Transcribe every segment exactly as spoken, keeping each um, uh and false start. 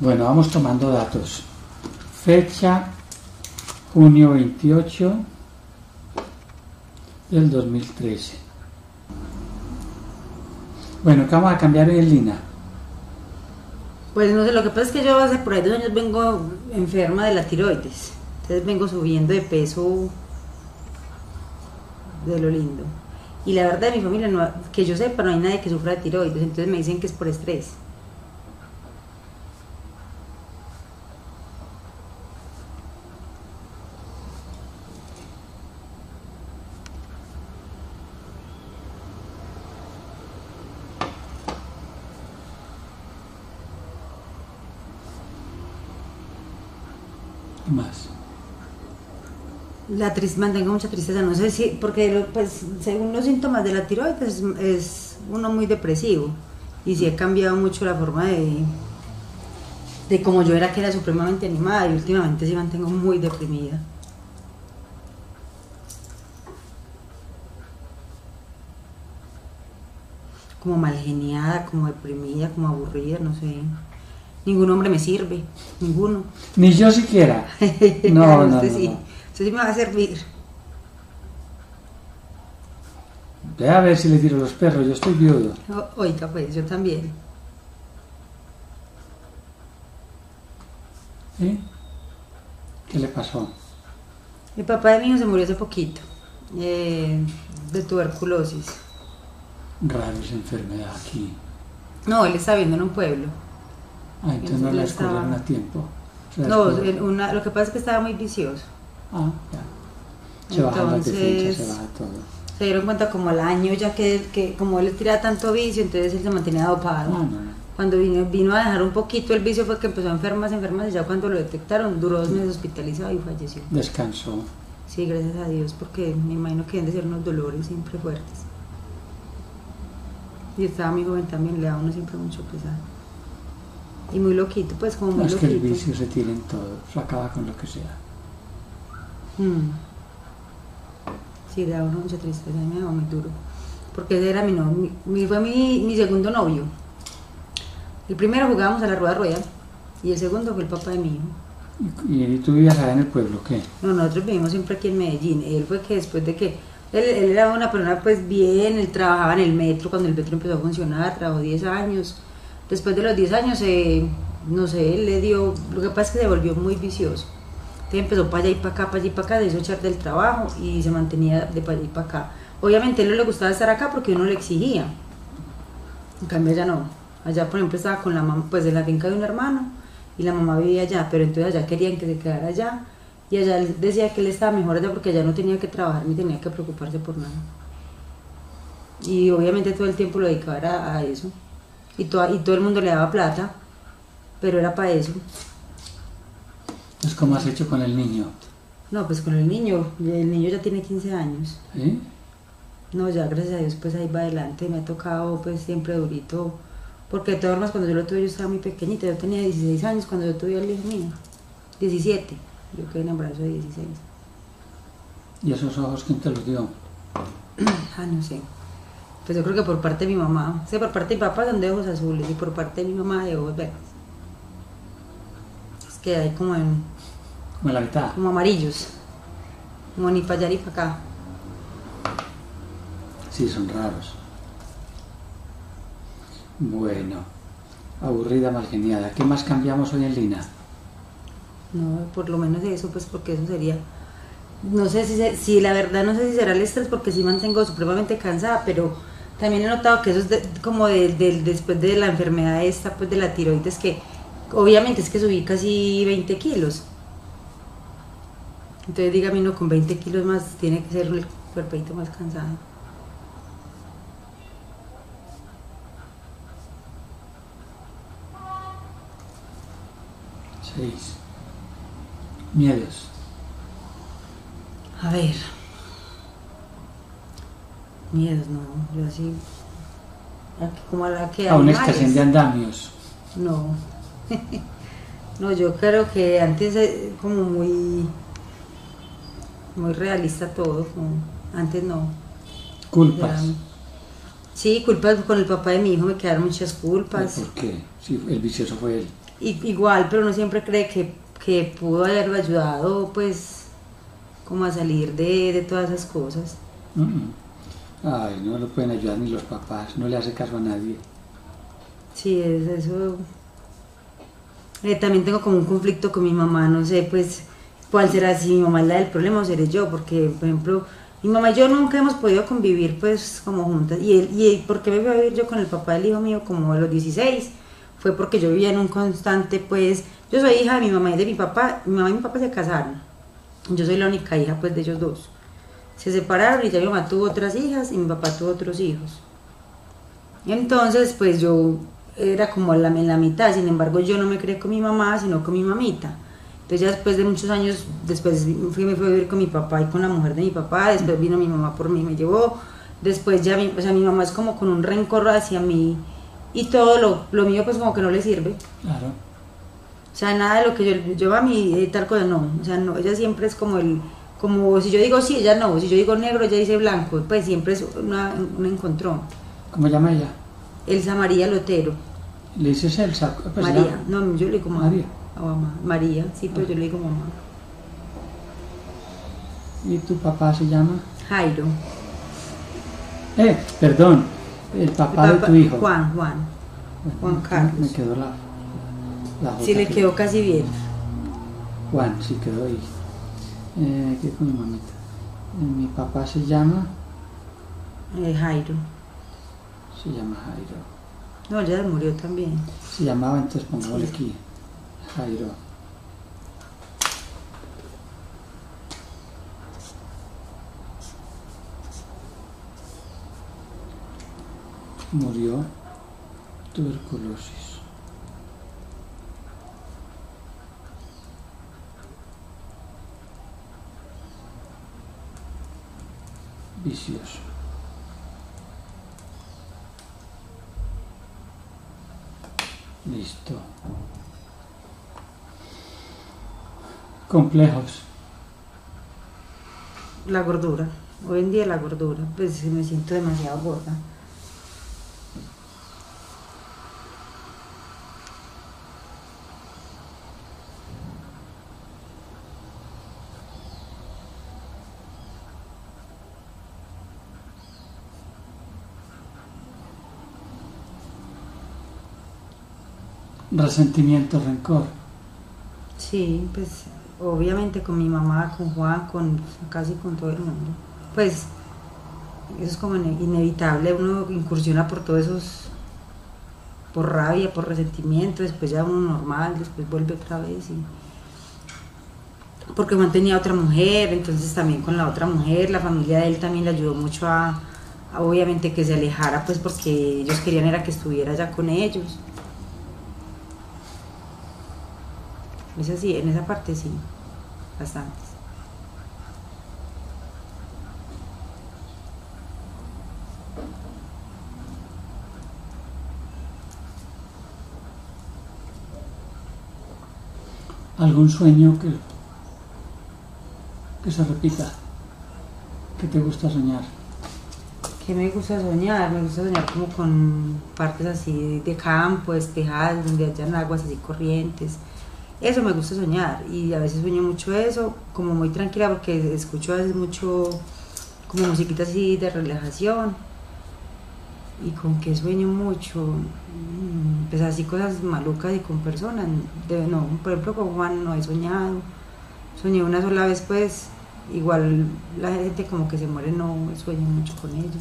Bueno, vamos tomando datos. Fecha junio veintiocho del dos mil trece. Bueno, ¿qué vamos a cambiar hoy en Lina? Pues no sé, lo que pasa es que yo hace por ahí dos años vengo enferma de la tiroides. Entonces vengo subiendo de peso de lo lindo. Y la verdad, de mi familia, no, que yo sepa, no hay nadie que sufra de tiroides. Entonces me dicen que es por estrés. ¿Qué más? La tristeza, mantengo mucha tristeza, no sé si, porque pues según los síntomas de la tiroides es, es uno muy depresivo y sí he cambiado mucho la forma de, de como yo era, que era supremamente animada, y últimamente sí mantengo muy deprimida. Como mal geniada, como deprimida, como aburrida, no sé. Ningún hombre me sirve, ninguno. Ni yo siquiera. No, no, usted no, sí, no. usted sí me va a servir. Ve a ver si le tiro los perros, yo estoy viudo. O- Oiga, pues yo también. ¿Sí? ¿Qué le pasó? El papá de mi hijo se murió hace poquito, eh, de tuberculosis. Raro esa enfermedad aquí. No, él está viviendo en un pueblo. Ah, entonces no Él la estaba- escogieron a tiempo. Se la No, escogieron. en una, lo que pasa es que estaba muy vicioso. Ah, ya. Se bajan las defensas, se baja todo. Se dieron cuenta como al año, ya que, que como él tiraba tanto vicio, entonces él se mantenía Ah, dopado. no, no. Cuando vino, vino a dejar un poquito el vicio fue que empezó a enfermarse, enfermarse, y ya cuando lo detectaron duró dos meses hospitalizado y falleció. Descansó. Sí, gracias a Dios, porque me imagino que deben de ser unos dolores siempre fuertes. Y estaba muy joven también, le da a uno siempre mucho pesar. Y muy loquito, pues como muy No, es que loquito. el vicio se tira en todo, se acaba con lo que sea. Mm. Sí, le da a uno mucha tristeza, a mí me daba muy duro. Porque ese era mi novio, mi, fue mi, mi segundo novio. El primero jugábamos a la rueda rueda y el segundo fue el papá de mi hijo. ¿Y, y tú vivías allá en el pueblo, qué? No, nosotros vivimos siempre aquí en Medellín. Él fue que después de que, él, él era una persona pues bien, él trabajaba en el metro cuando el metro empezó a funcionar, trabajó diez años. Después de los diez años, eh, no sé, él le dio, lo que pasa es que se volvió muy vicioso. Entonces empezó para allá y para acá, para allá y para acá, se hizo echar del trabajo y se mantenía de para allá y para acá. Obviamente a él no le gustaba estar acá porque uno le exigía. En cambio allá no. Allá, por ejemplo, estaba con la mamá, pues en la finca de un hermano, y la mamá vivía allá, pero entonces allá querían que se quedara allá. Y allá él decía que él estaba mejor allá porque allá no tenía que trabajar ni tenía que preocuparse por nada. Y obviamente todo el tiempo lo dedicaba a, a eso. Y, toda, y todo el mundo le daba plata, pero era para eso. Entonces, ¿cómo has hecho con el niño? No, pues con el niño, el niño ya tiene quince años. ¿Sí? No, ya gracias a Dios pues ahí va adelante, me ha tocado pues siempre durito, porque de todas formas cuando yo lo tuve yo estaba muy pequeñita, yo tenía dieciséis años cuando yo tuve al hijo mío, diecisiete, yo quedé en embarazo de dieciséis. ¿Y esos ojos quién te los dio? Ah, no sé, pues yo creo que por parte de mi mamá, o sea, por parte de mi papá son de ojos azules y por parte de mi mamá de ojos verdes. Es que hay como, en, Como en la mitad. como amarillos, como ni para allá ni para acá. Sí, son raros. Bueno, aburrida, mal geniada. ¿Qué más cambiamos hoy en Lina? No, por lo menos eso, pues porque eso sería, no sé si, se- si la verdad no sé si será el estrés, porque sí mantengo supremamente cansada, pero también he notado que eso es de- como de, de- después de la enfermedad esta, pues de la tiroides, que obviamente es que subí casi veinte kilos. Entonces dígame, uno con veinte kilos más tiene que ser el cuerpito más cansado. Seis. Miedos. A ver. Miedos, no, yo así. Aquí, como a la que A una animales. estación de andamios. No. No, yo creo que antes eh, como muy muy realista todo, como antes no. Culpas. Era- sí, culpas con el papá de mi hijo, me quedaron muchas culpas. ¿Por qué? Sí, el vicioso fue él. y, igual, pero uno siempre cree que, que pudo haberlo ayudado, pues, como a salir de, de todas esas cosas. Mm, mm. Ay, no lo pueden ayudar ni los papás, no le hace caso a nadie. Sí, es eso. Eh, también tengo como un conflicto con mi mamá, no sé, pues, cuál será, si mi mamá es la del problema o seré yo, porque, por ejemplo, mi mamá y yo nunca hemos podido convivir, pues, como juntas. Y, él, y él, ¿por qué me fui a vivir yo con el papá del hijo mío como a los dieciséis? Fue porque yo vivía en un constante, pues, yo soy hija de mi mamá y de mi papá, mi mamá y mi papá se casaron. Yo soy la única hija, pues, de ellos dos. Se separaron y ya mi mamá tuvo otras hijas y mi papá tuvo otros hijos. Entonces, pues, yo era como la, en la mitad, sin embargo, yo no me crié con mi mamá, sino con mi mamita. Entonces ya después de muchos años, después fui, me fui a vivir con mi papá y con la mujer de mi papá, después vino mi mamá por mí, me llevó, después ya mi, o sea, mi mamá es como con un rencor hacia mí y todo lo, lo mío pues como que no le sirve. Claro. O sea, nada de lo que yo, yo a mí eh, tal cosa no, o sea, no, ella siempre es como el, como si yo digo sí, ella no, si yo digo negro, ella dice blanco, pues siempre es una, un encontrón. ¿Cómo llama ella? Elsa María Lotero. ¿Le dices Elsa? Pues María, ella... no, yo le digo María. A mamá. María, sí, pero ah. yo le digo mamá. ¿Y tu papá se llama? Jairo. Eh, perdón, el papá, el papá de tu hijo. Juan, Juan. Bueno, Juan Carlos. Me quedó la... la sí, le quedó casi bien. Juan, sí quedó ahí. Eh, ¿Qué con mi mamita? Eh, mi papá se llama... Eh, Jairo. Se llama Jairo. No, ya murió también. Se llamaba, entonces pongámosle sí. Aquí. Jairo. Murió tuberculosis. Vicioso. Listo. Complejos. La gordura. Hoy en día la gordura. Pues me siento demasiado gorda. Resentimiento, rencor. Sí, pues obviamente con mi mamá, con Juan, con casi con todo el mundo. Pues eso es como inevitable, uno incursiona por todos esos, por rabia, por resentimiento, después ya uno normal, después vuelve otra vez y porque Juan tenía otra mujer, entonces también con la otra mujer, la familia de él también le ayudó mucho a, a obviamente que se alejara, pues porque ellos querían era que estuviera ya con ellos. Es así, en esa parte sí, bastantes. ¿Algún sueño que, que se repita? ¿Qué te gusta soñar? ¿Qué me gusta soñar? Me gusta soñar como con partes así de campo, despejadas, donde hayan aguas así corrientes. Eso me gusta soñar y a veces sueño mucho eso, como muy tranquila porque escucho a veces mucho como musiquita así de relajación y con que sueño mucho, pues así cosas malucas y con personas, de, no, por ejemplo con Juan no he soñado, soñé una sola vez pues, igual la gente como que se muere, no sueño mucho con ellos.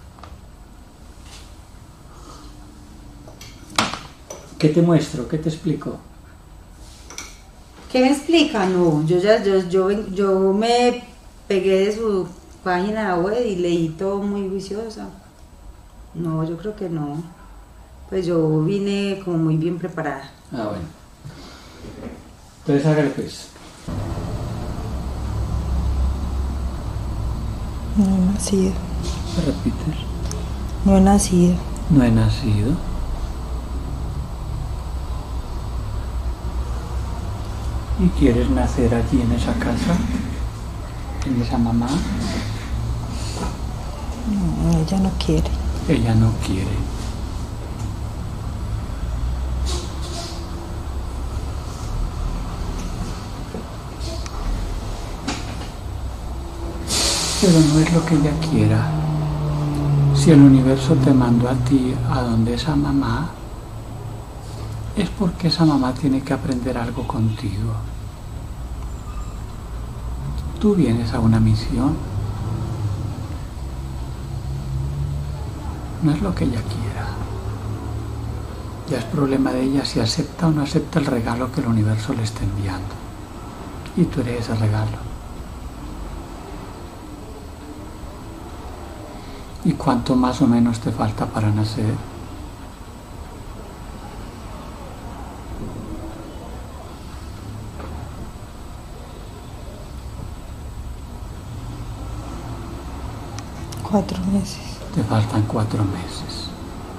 ¿Qué te muestro? ¿Qué te explico? ¿Qué me explica? No, yo ya yo, yo, yo me pegué de su página web y leí todo muy viciosa. No, yo creo que no. Pues yo vine como muy bien preparada. Ah, bueno. Entonces hágale pues. No he nacido. ¿Repites? No he nacido. No he nacido. ¿Y quieres nacer allí en esa casa? ¿En esa mamá? No, ella no quiere. Ella no quiere. pero no es lo que ella quiera. Si el universo te mandó a ti a donde esa mamá, es porque esa mamá tiene que aprender algo contigo. Tú vienes a una misión. No es lo que ella quiera. Ya es problema de ella si acepta o no acepta el regalo que el universo le está enviando. Y tú eres ese regalo. ¿Y cuánto más o menos te falta para nacer? Cuatro meses. Te faltan cuatro meses.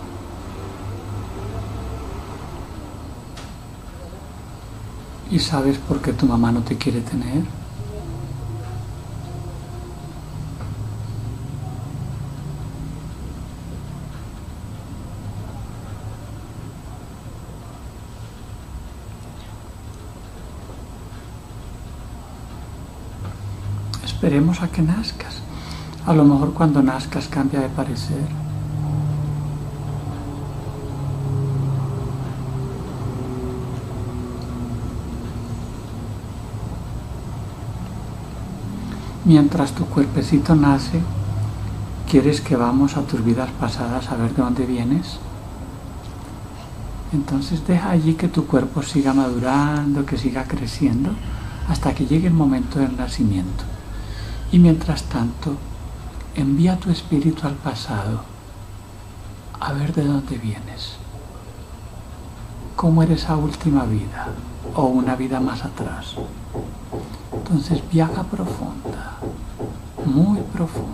¿Y sabes por qué tu mamá no te quiere tener? Esperemos a que nazcas. A lo mejor cuando nazcas cambia de parecer. Mientras tu cuerpecito nace, ¿quieres que vamos a tus vidas pasadas a ver de dónde vienes? Entonces deja allí que tu cuerpo siga madurando, que siga creciendo, hasta que llegue el momento del nacimiento. Y mientras tanto, envía tu espíritu al pasado a ver de dónde vienes. ¿Cómo era esa última vida? O una vida más atrás. Entonces viaja profunda, muy profunda.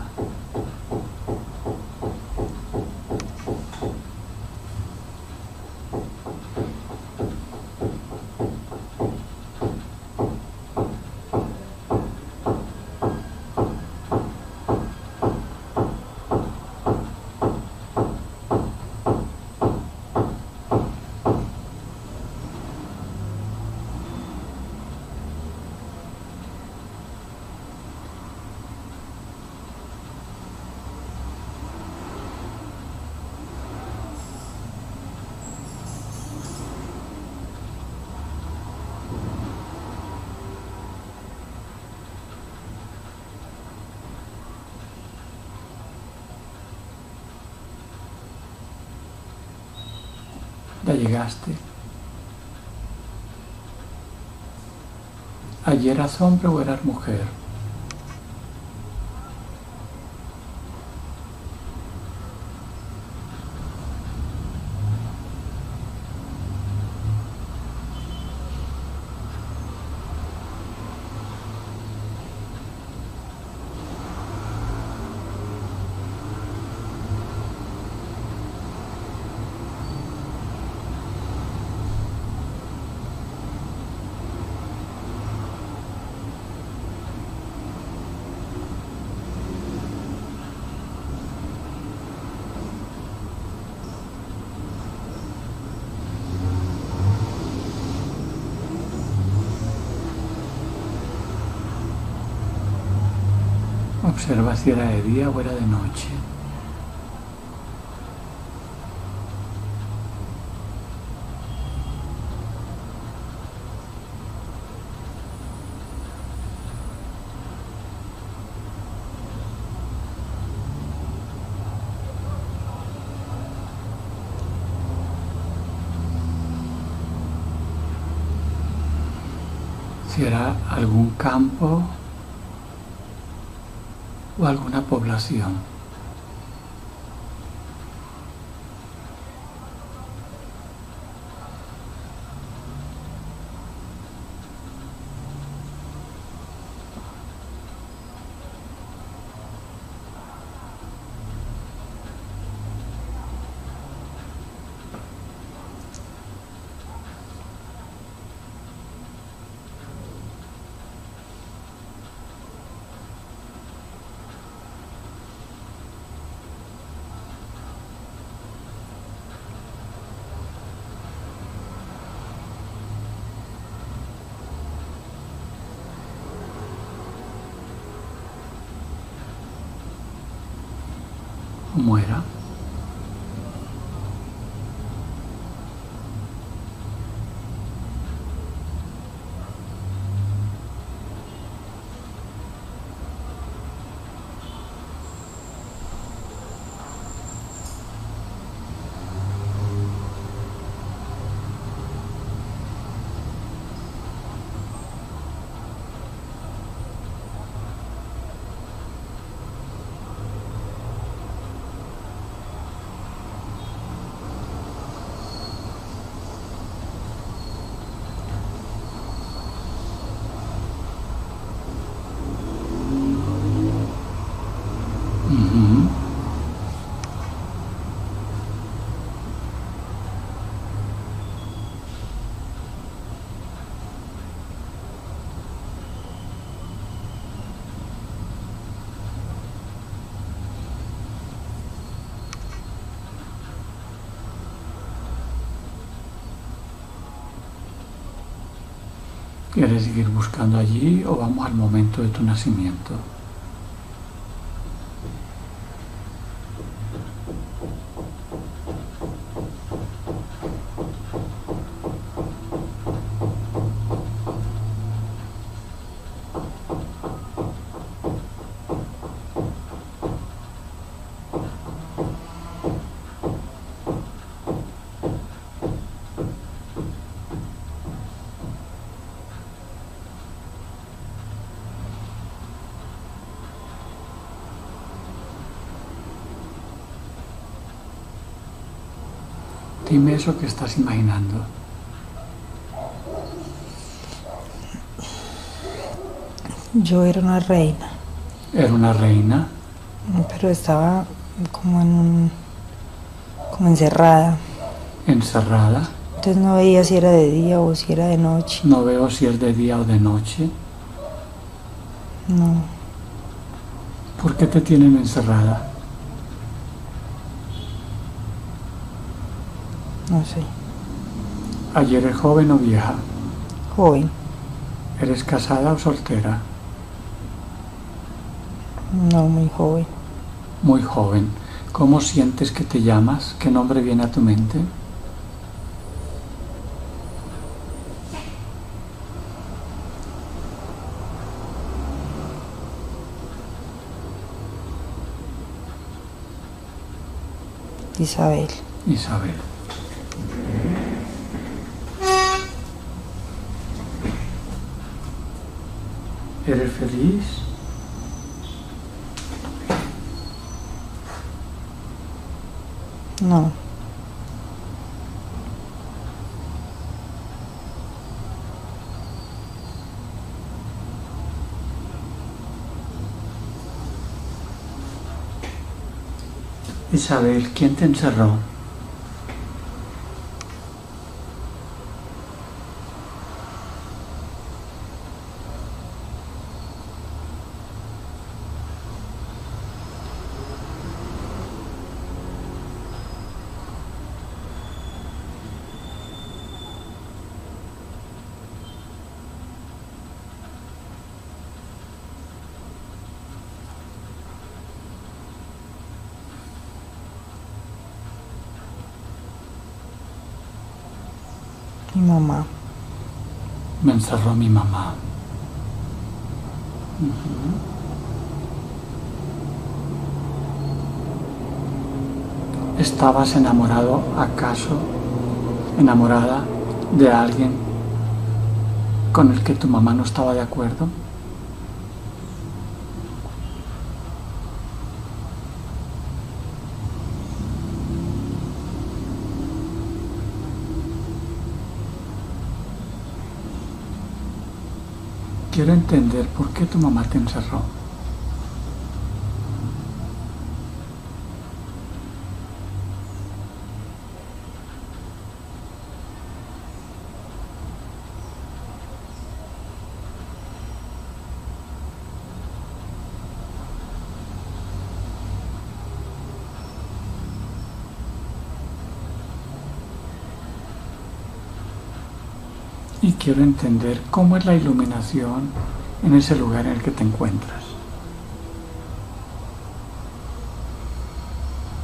Ya llegaste. ¿Ayer eras hombre o eras mujer? Observa si era de día o era de noche. Si era algún campo o alguna población. o muera. Ujú. ¿Quieres seguir buscando allí o vamos al momento de tu nacimiento? Dime eso que estás imaginando. Yo era una reina, Era una reina pero estaba como en un, como encerrada. encerrada. Entonces no veía si era de día o si era de noche. No veo si es de día o de noche. No, ¿Por qué te tienen encerrada? no sé. ¿Ayer eres joven o vieja? Joven, ¿Eres casada o soltera? no muy joven. Muy joven. ¿Cómo sientes que te llamas? ¿Qué nombre viene a tu mente? Isabel, Isabel. ¿Eres feliz? no, Isabel, ¿quién te encerró? mi mamá. Me encerró mi mamá. Ujú. ¿Estabas enamorado acaso, enamorada de alguien con el que tu mamá no estaba de acuerdo? Quiero entender por qué tu mamá te encerró. Y quiero entender cómo es la iluminación en ese lugar en el que te encuentras.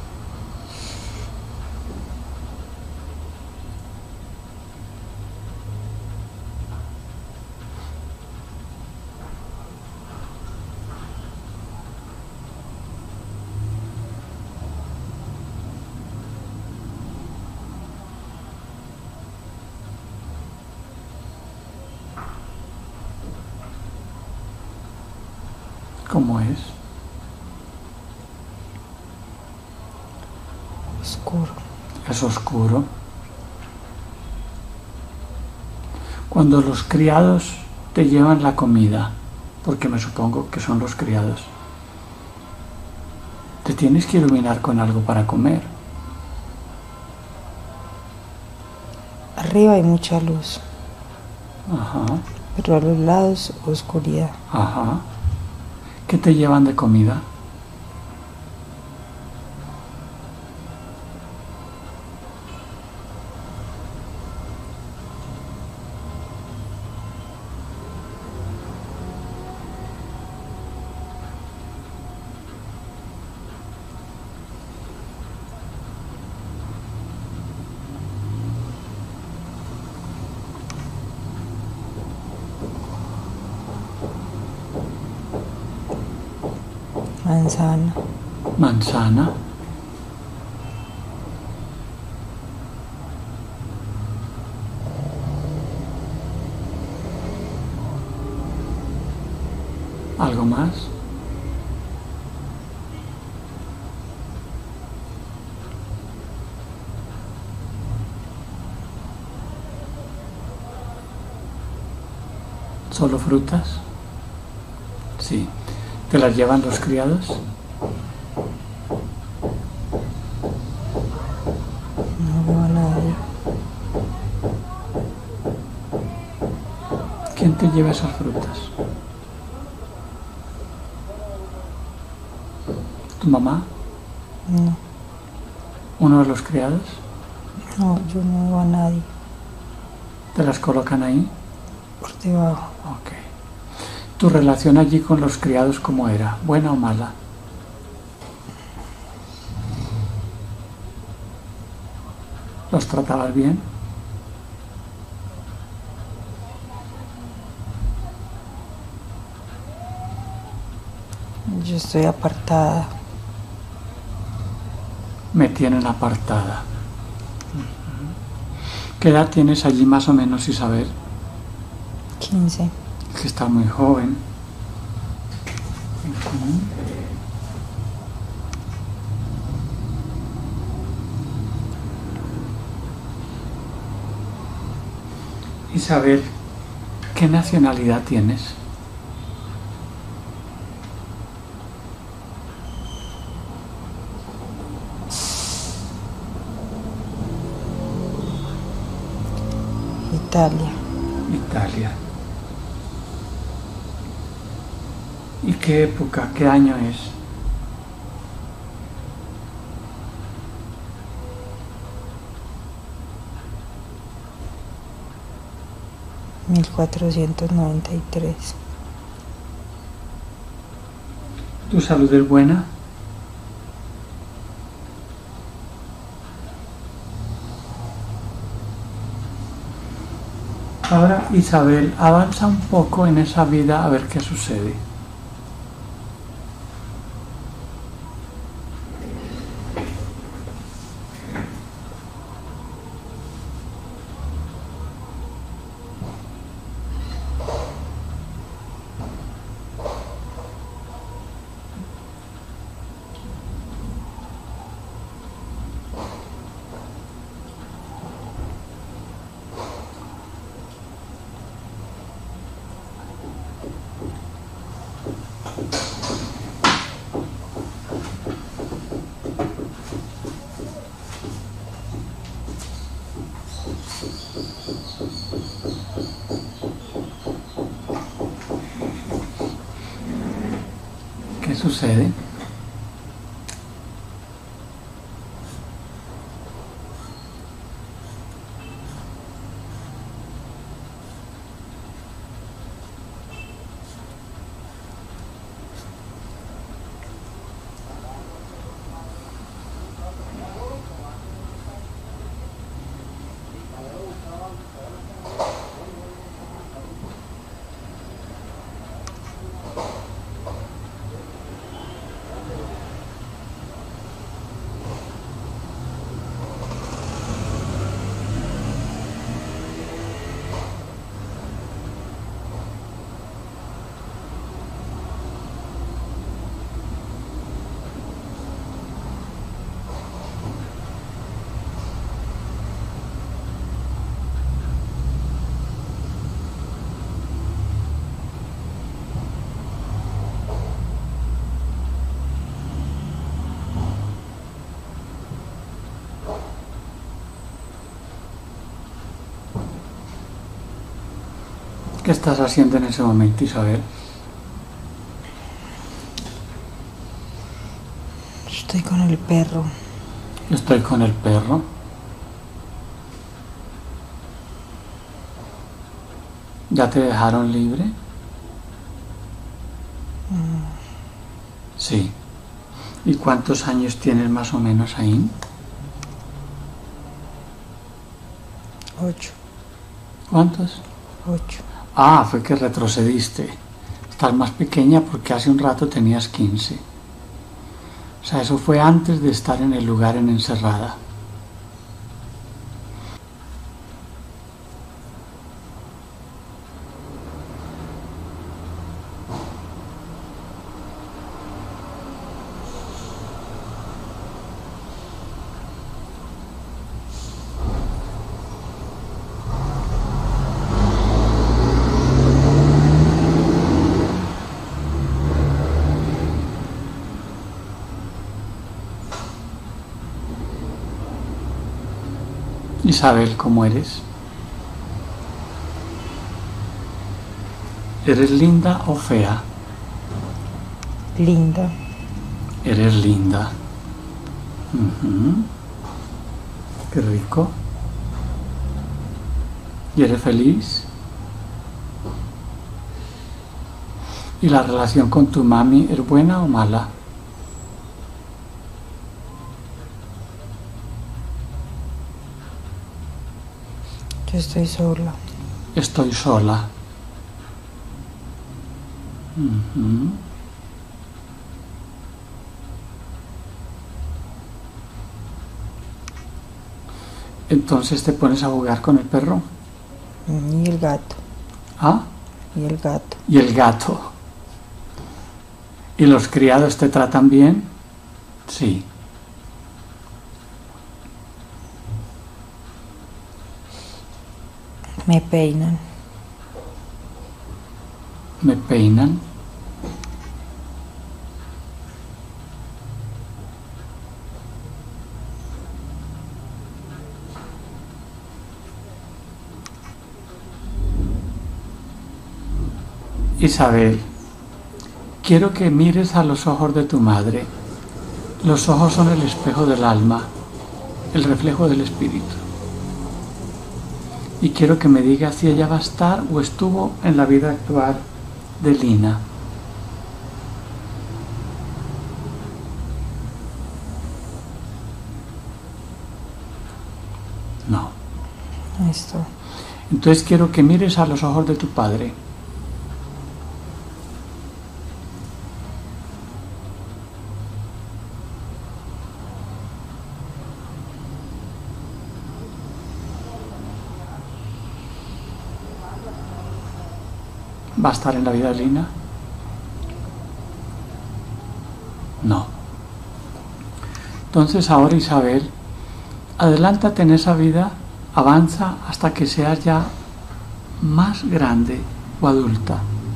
¿Cómo es? Oscuro. Es oscuro. Cuando los criados te llevan la comida, porque me supongo que son los criados, te tienes que iluminar con algo para comer. Arriba hay mucha luz, Ajá, pero a los lados oscuridad. ajá. ¿Qué te llevan de comida? Manzana, Manzana. ¿Algo más? ¿Solo frutas? Sí. ¿Te las llevan los criados? no veo a nadie. ¿Quién te lleva esas frutas? ¿Tu mamá? No, ¿Uno de los criados? no, yo no veo a nadie. ¿Te las colocan ahí? Por debajo, Ok. ¿Tu relación allí con los criados cómo era? ¿Buena o mala? ¿Los tratabas bien? yo estoy apartada. Me tienen apartada. ¿Qué edad tienes allí más o menos, Isabel? quince. Que está muy joven. Ujú. Isabel, ¿qué nacionalidad tienes? Italia, Italia. ¿Y qué época, qué año es? mil cuatrocientos noventa y tres. ¿Tu salud es buena? Ahora, Isabel, avanza un poco en esa vida a ver qué sucede. ¿Qué sucede? ¿Qué estás haciendo en ese momento, Isabel? Estoy con el perro. Estoy con el perro. ¿Ya te dejaron libre? Mm, Sí. ¿Y cuántos años tienes más o menos ahí? ocho. ¿Cuántos? Ocho. Ah, fue que retrocediste. Estás más pequeña porque hace un rato tenías quince. O sea, eso fue antes de estar en el lugar en encerrada. Isabel, ¿cómo eres? ¿Eres linda o fea? Linda. Eres linda. Ujú. Qué rico. ¿Y eres feliz? ¿Y la relación con tu mami es buena o mala? Yo estoy sola. Estoy sola. Ujú. Entonces te pones a jugar con el perro. Mm, Y el gato. ¿Ah? Y el gato. Y el gato. ¿Y los criados te tratan bien? Sí. Me peinan. Me peinan. Isabel, quiero que mires a los ojos de tu madre. Los ojos son el espejo del alma, el reflejo del espíritu. Y quiero que me digas si ella va a estar o estuvo en la vida actual de Lina. No. Esto. Entonces quiero que mires a los ojos de tu padre. ¿Va a estar en la vida de Lina? No. Entonces ahora, Isabel, adelántate en esa vida, avanza hasta que seas ya más grande o adulta.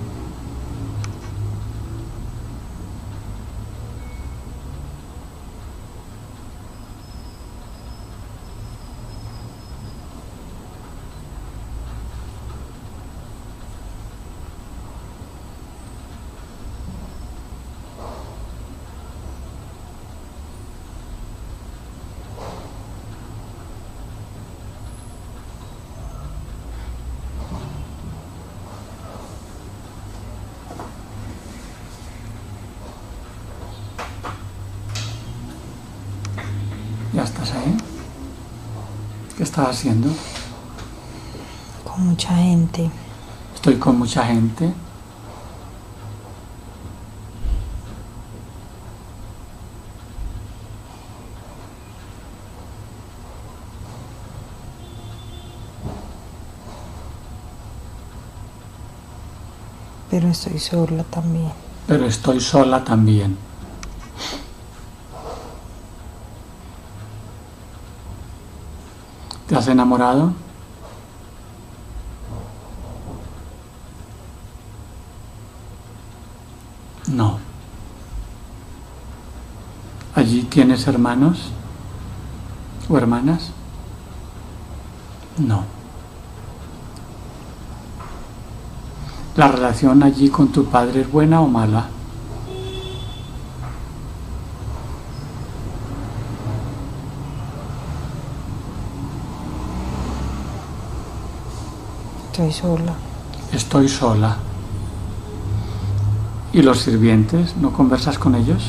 ¿Ya estás ahí? ¿Qué estás haciendo? Con mucha gente. Estoy con mucha gente. Pero estoy sola también. Pero estoy sola también. ¿Te has enamorado? No. ¿Allí tienes hermanos o hermanas? No. ¿La relación allí con tu padre es buena o mala? Estoy sola. Estoy sola. ¿Y los sirvientes? ¿No conversas con ellos?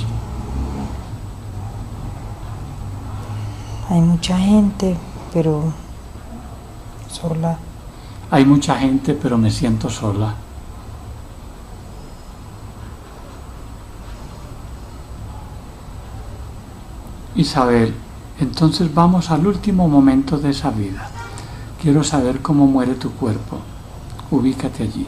Hay mucha gente, pero sola. Hay mucha gente, pero me siento sola. Isabel, entonces vamos al último momento de esa vida. Quiero saber cómo muere tu cuerpo. Ubícate allí.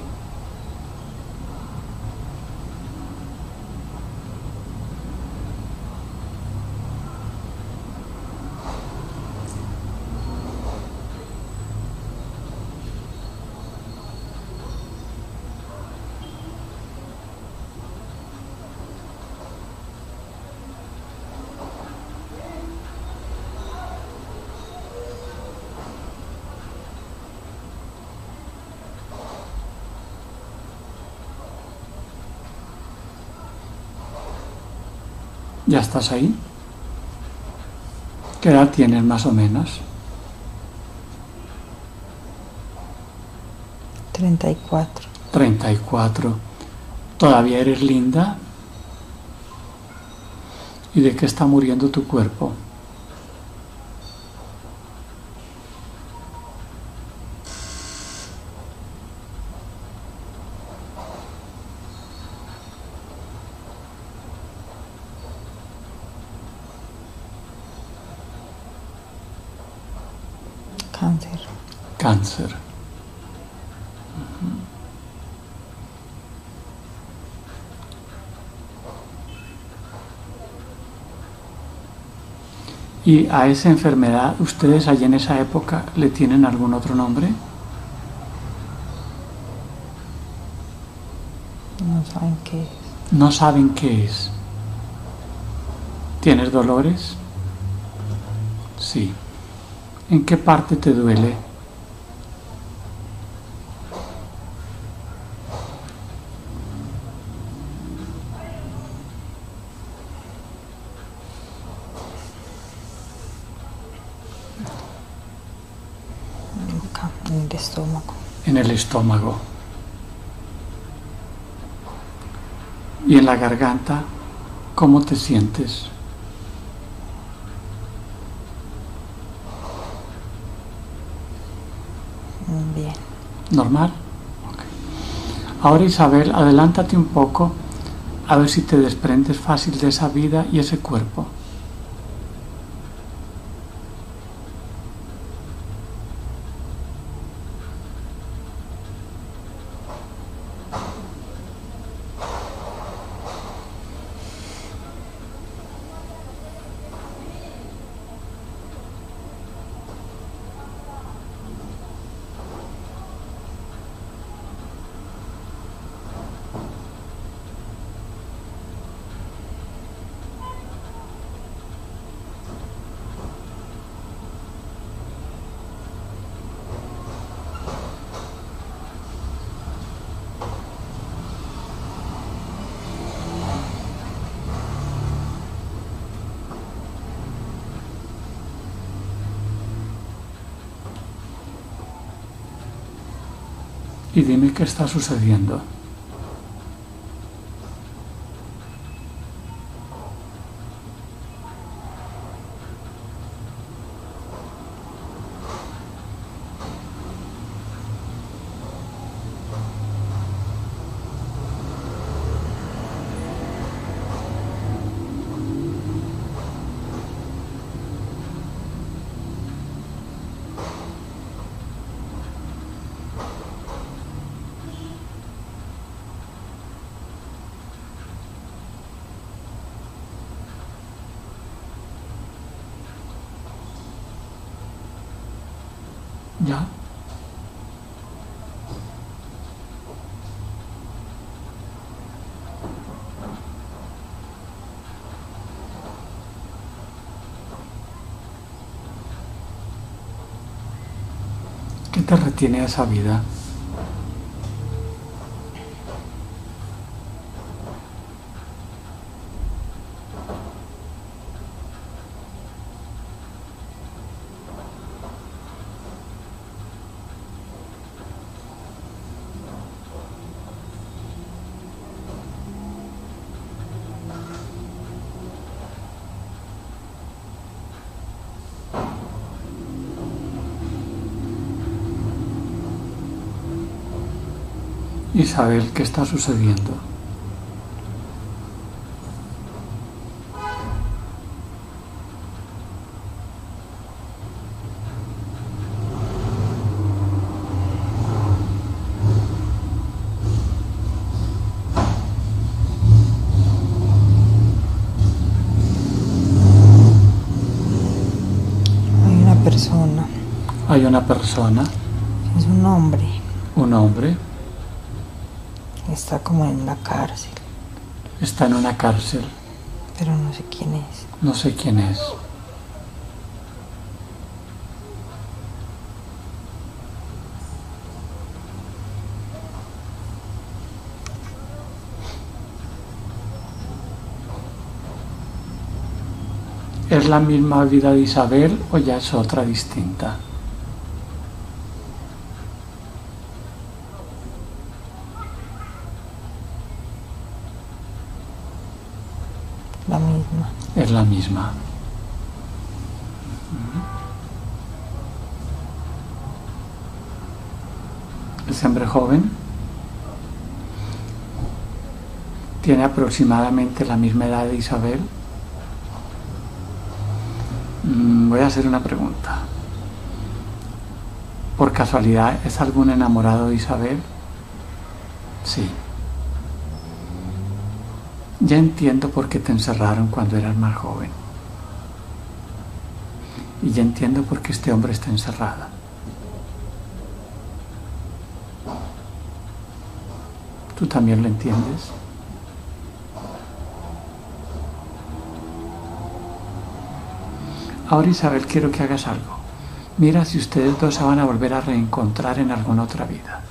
¿Ya estás ahí? ¿Qué edad tienes más o menos? Treinta y cuatro. Treinta y cuatro. ¿Todavía eres linda? ¿Y de qué está muriendo tu cuerpo? Cáncer. Cáncer. ¿Y a esa enfermedad ustedes allí en esa época le tienen algún otro nombre? No saben qué es. No saben qué es. ¿Tienes dolores? Sí. ¿En qué parte te duele? Acá, en el estómago. En el estómago. ¿Y en la garganta? ¿Cómo te sientes? Bien. ¿Normal? Okay. Ahora, Isabel, adelántate un poco a ver si te desprendes fácil de esa vida y ese cuerpo. Y dime qué está sucediendo. ¿Ya? ¿Qué te retiene a esa vida? Isabel, ¿qué está sucediendo? Hay una persona, Hay una persona, es un hombre, un hombre, está como en la cárcel, está en una cárcel, pero no sé quién es. no sé quién es. ¿Es la misma vida de Isabel o ya es otra distinta? La misma. Es la misma. Ese hombre joven tiene aproximadamente la misma edad de Isabel. Mm, Voy a hacer una pregunta. ¿Por casualidad es algún enamorado de Isabel? Sí. Ya entiendo por qué te encerraron cuando eras más joven. Y ya entiendo por qué este hombre está encerrado. ¿Tú también lo entiendes? Ahora, Isabel, quiero que hagas algo. Mira si ustedes dos se van a volver a reencontrar en alguna otra vida.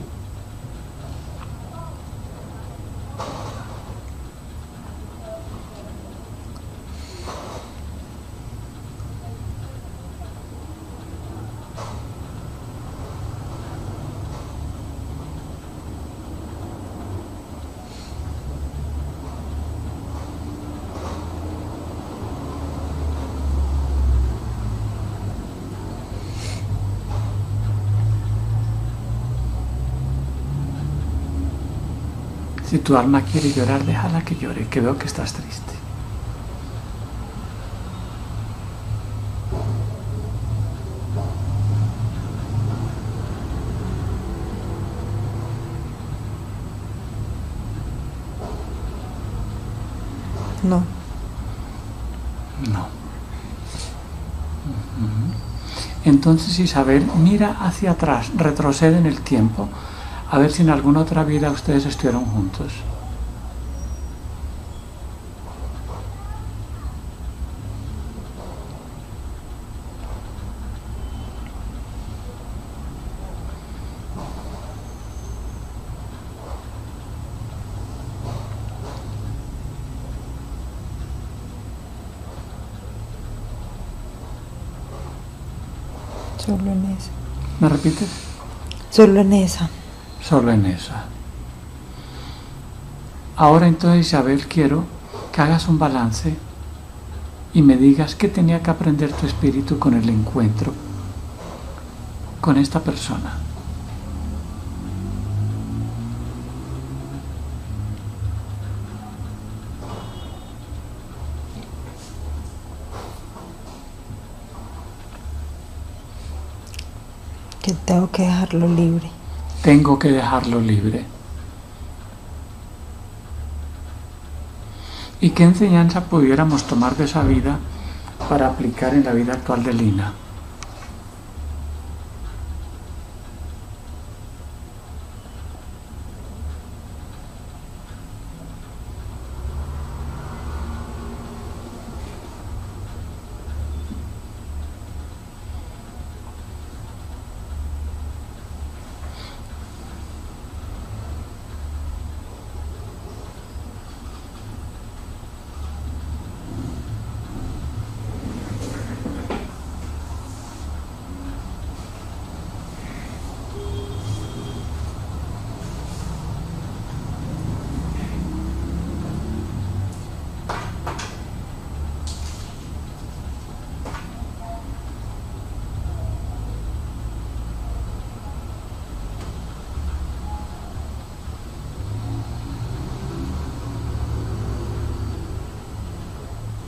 Si tu alma quiere llorar, déjala que llore, que veo que estás triste. No, No. Ujú. Entonces, Isabel, mira hacia atrás, retrocede en el tiempo, a ver si en alguna otra vida ustedes estuvieron juntos. solo en esa. ¿Me repites? Solo en esa. Solo en esa. Ahora entonces, Isabel, quiero que hagas un balance y me digas qué tenía que aprender tu espíritu con el encuentro con esta persona. Que tengo que dejarlo libre. Tengo que dejarlo libre. ¿Y qué enseñanza pudiéramos tomar de esa vida para aplicar en la vida actual de Lina?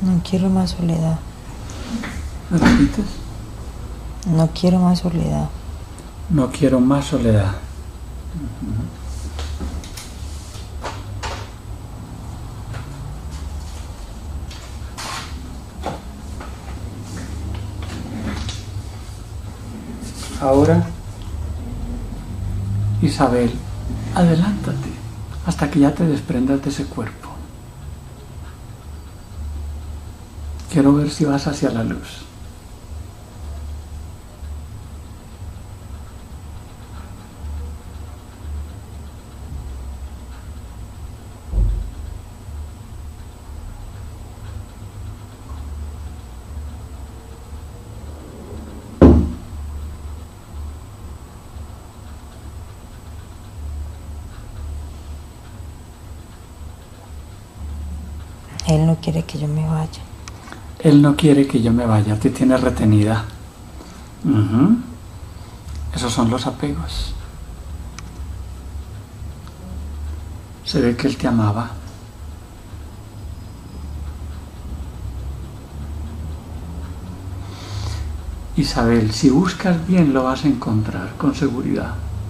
No quiero más soledad. ¿Me repites? No quiero más soledad. No quiero más soledad. Ahora, Isabel, adelántate hasta que ya te desprendas de ese cuerpo. Quiero ver si vas hacia la luz. Él no quiere que yo me vaya. Él no quiere que yo me vaya, te tiene retenida. Uh-huh. Esos son los apegos. Se ve que él te amaba. Isabel, si buscas bien lo vas a encontrar, con seguridad.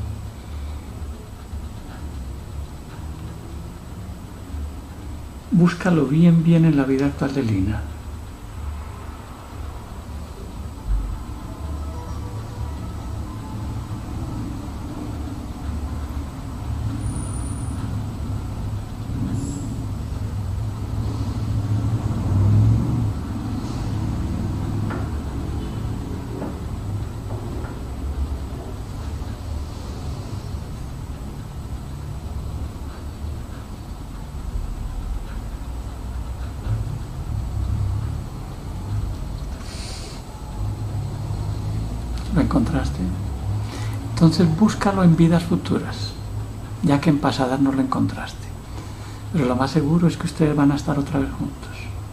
Búscalo bien, bien en la vida actual de Lina. ¿Lo encontraste? Entonces búscalo en vidas futuras, ya que en pasadas no lo encontraste. Pero lo más seguro es que ustedes van a estar otra vez juntos.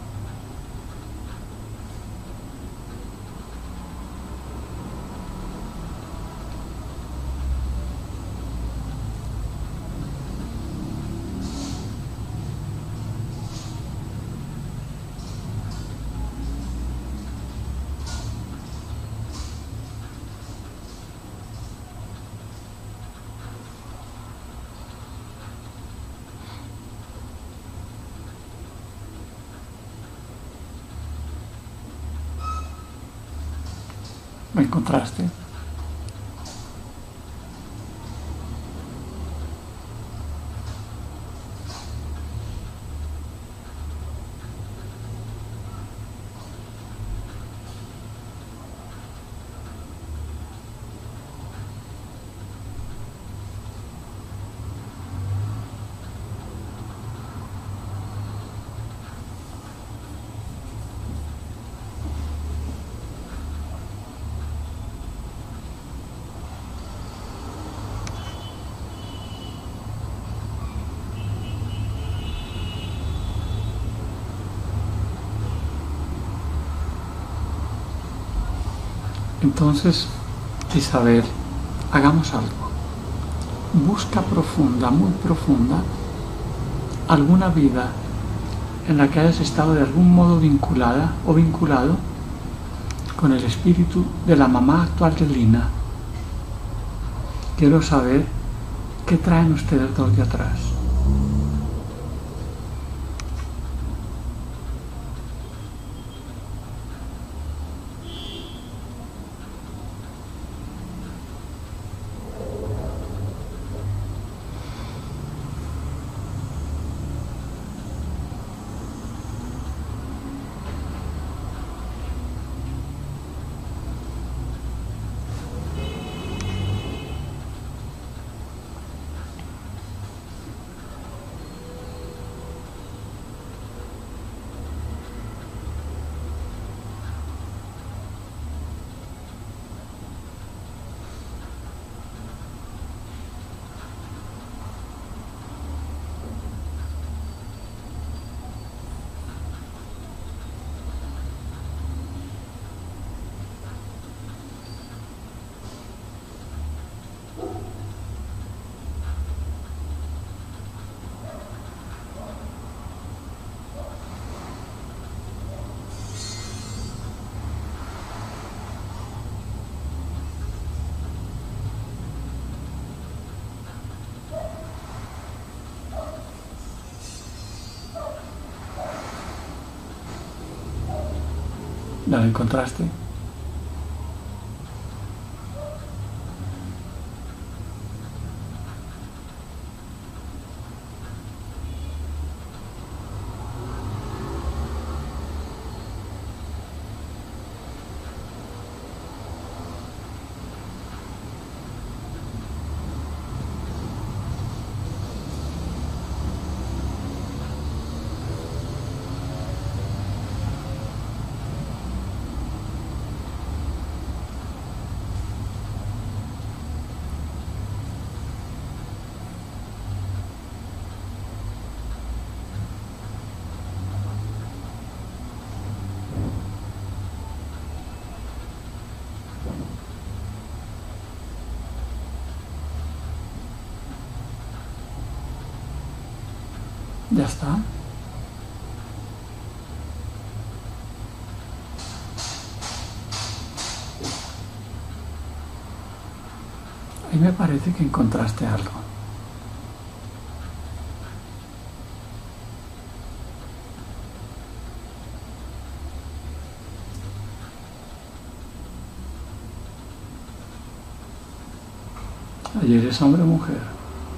¿Lo encontraste? Entonces, Isabel, hagamos algo. Busca profunda, muy profunda, alguna vida en la que hayas estado de algún modo vinculada o vinculado con el espíritu de la mamá actual de Lina. Quiero saber qué traen ustedes dos de atrás. ¿La encontraste? Ya está. Ahí me parece que encontraste algo. ¿Ayer es hombre o mujer?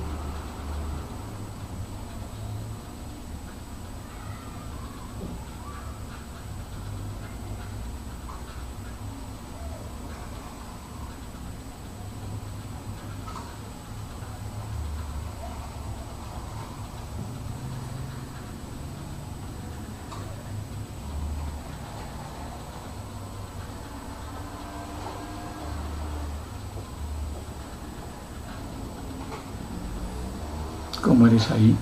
¿Cómo eres ahí?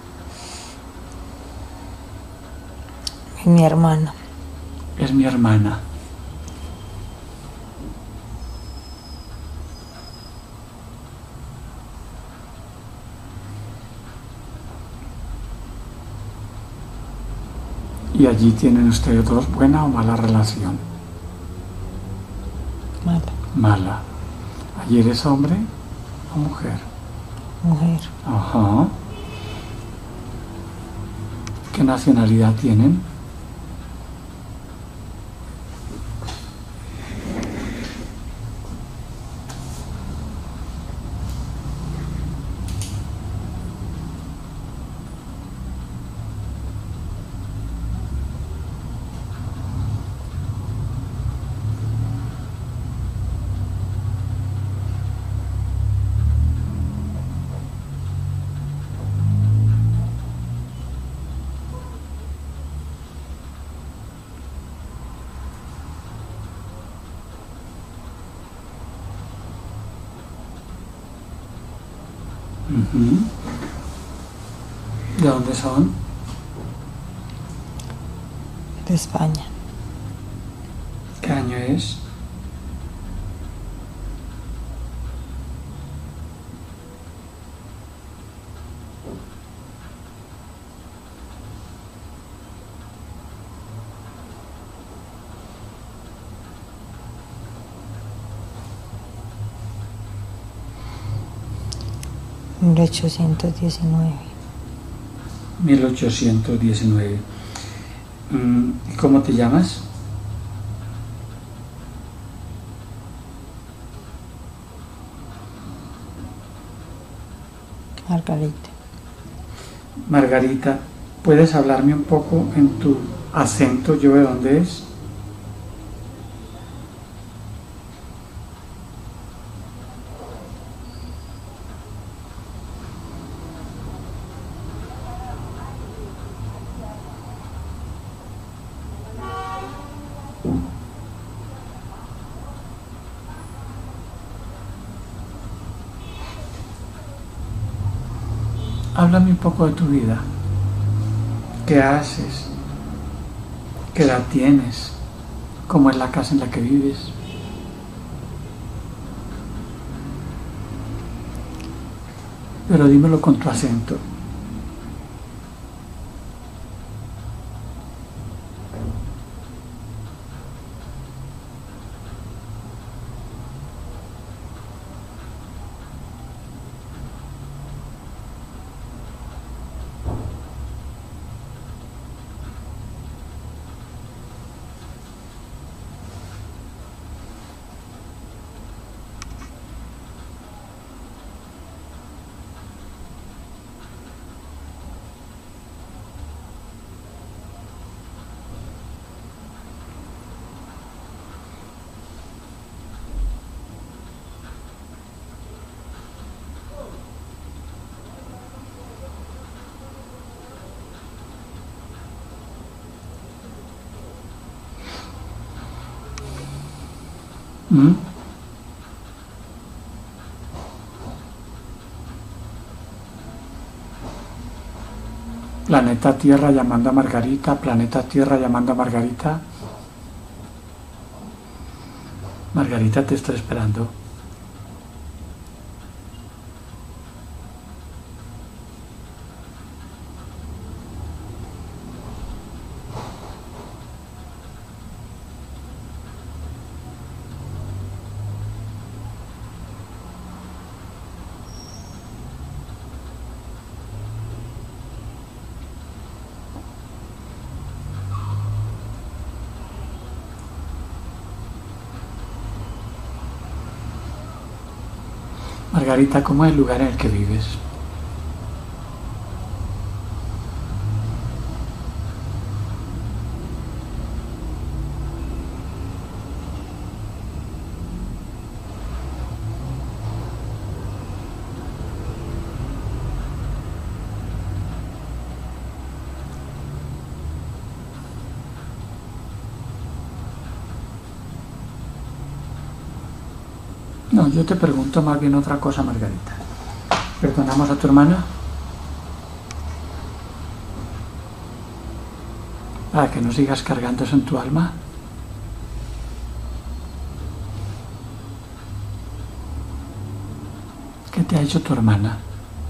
Mi hermana. Es mi hermana. ¿Y allí tienen ustedes dos buena o mala relación? Mala. Mala. ¿Allí eres hombre o mujer? Mujer. Ajá. ¿Qué nacionalidad tienen? Uh-huh. ¿De dónde son? De España. ¿Qué año es? mil ochocientos diecinueve. mil ochocientos diecinueve. ¿Y cómo te llamas? Margarita. Margarita, ¿puedes hablarme un poco en tu acento? ¿Yo de dónde es? Háblame un poco de tu vida. ¿Qué haces? ¿Qué edad tienes? ¿Cómo es la casa en la que vives? Pero dímelo con tu acento. ¿Mm? Planeta Tierra llamando a Margarita, Planeta Tierra llamando a Margarita. Margarita, te estoy esperando. Margarita, ¿cómo es el lugar en el que vives? No, yo te pregunto más bien otra cosa, Margarita. ¿Perdonamos a tu hermana? Para que no sigas cargando eso en tu alma. ¿Qué te ha hecho tu hermana?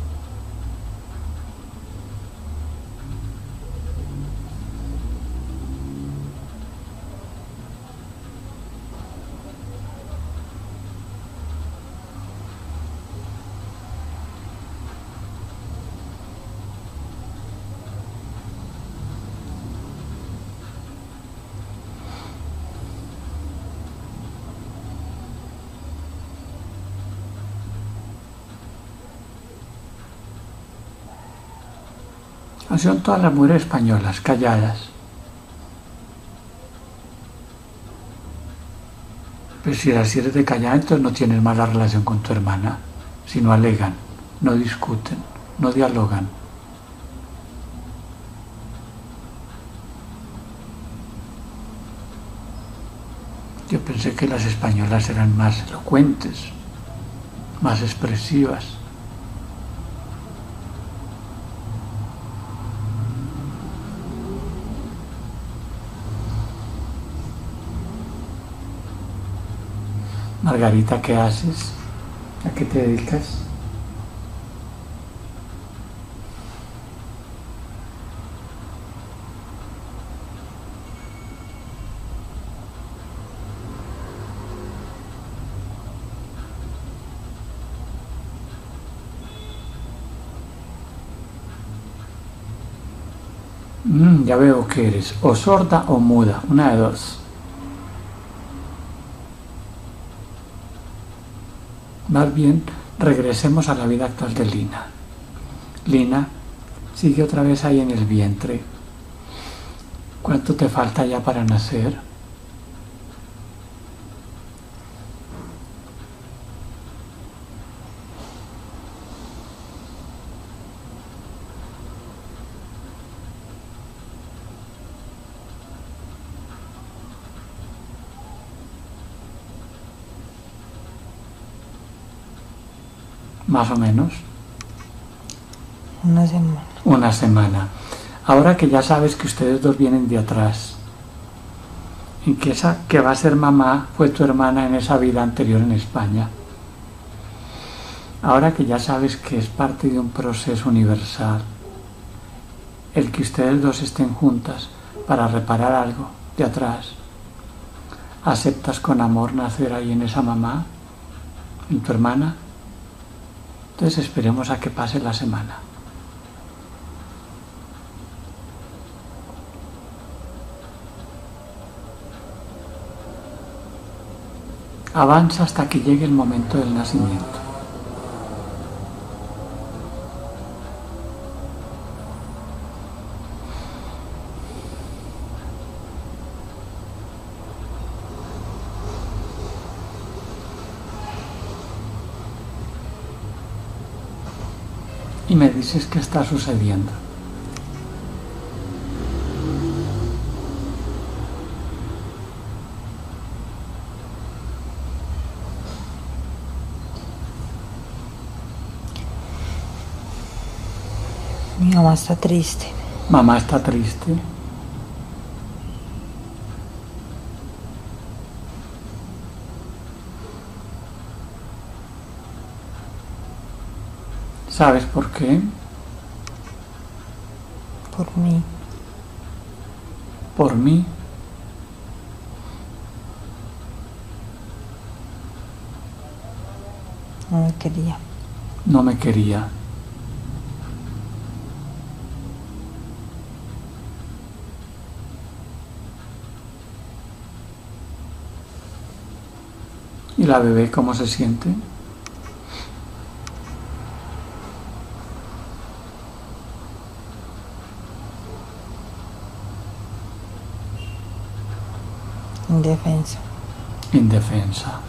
Son todas las mujeres españolas, calladas. Pero si así eres de callada, entonces no tienes mala relación con tu hermana. Si no alegan, no discuten, no dialogan. Yo pensé que las españolas eran más elocuentes, más expresivas. Margarita, ¿qué haces? ¿A qué te dedicas? Mm, ya veo que eres o sorda o muda, una de dos. Más bien, regresemos a la vida actual de Lina. Lina, sigue otra vez ahí en el vientre. ¿Cuánto te falta ya para nacer? Más o menos. Una semana. Una semana. Ahora que ya sabes que ustedes dos vienen de atrás, en que esa que va a ser mamá fue tu hermana en esa vida anterior en España. Ahora que ya sabes que es parte de un proceso universal, el que ustedes dos estén juntas para reparar algo de atrás, ¿aceptas con amor nacer ahí en esa mamá, en tu hermana? Entonces esperemos a que pase la semana. Avanza hasta que llegue el momento del nacimiento. Y me dices qué está sucediendo. Mamá está triste. Mamá está triste. ¿Sabes por qué? Por mí. Por mí. No me quería. No me quería. ¿Y la bebé cómo se siente? Indefensa. Indefensa.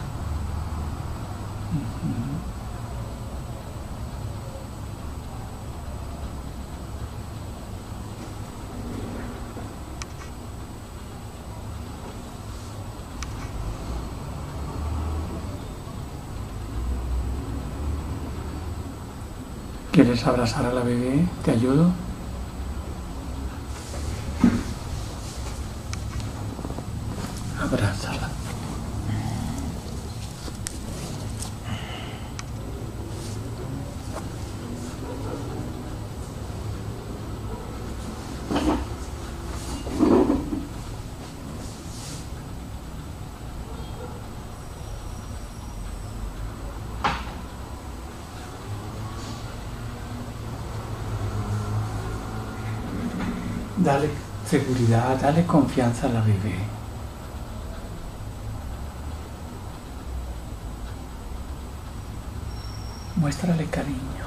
¿Quieres abrazar a la bebé? ¿Te ayudo? Abrázala. Dale seguridad, dale confianza a la bebé. Muéstrale cariño.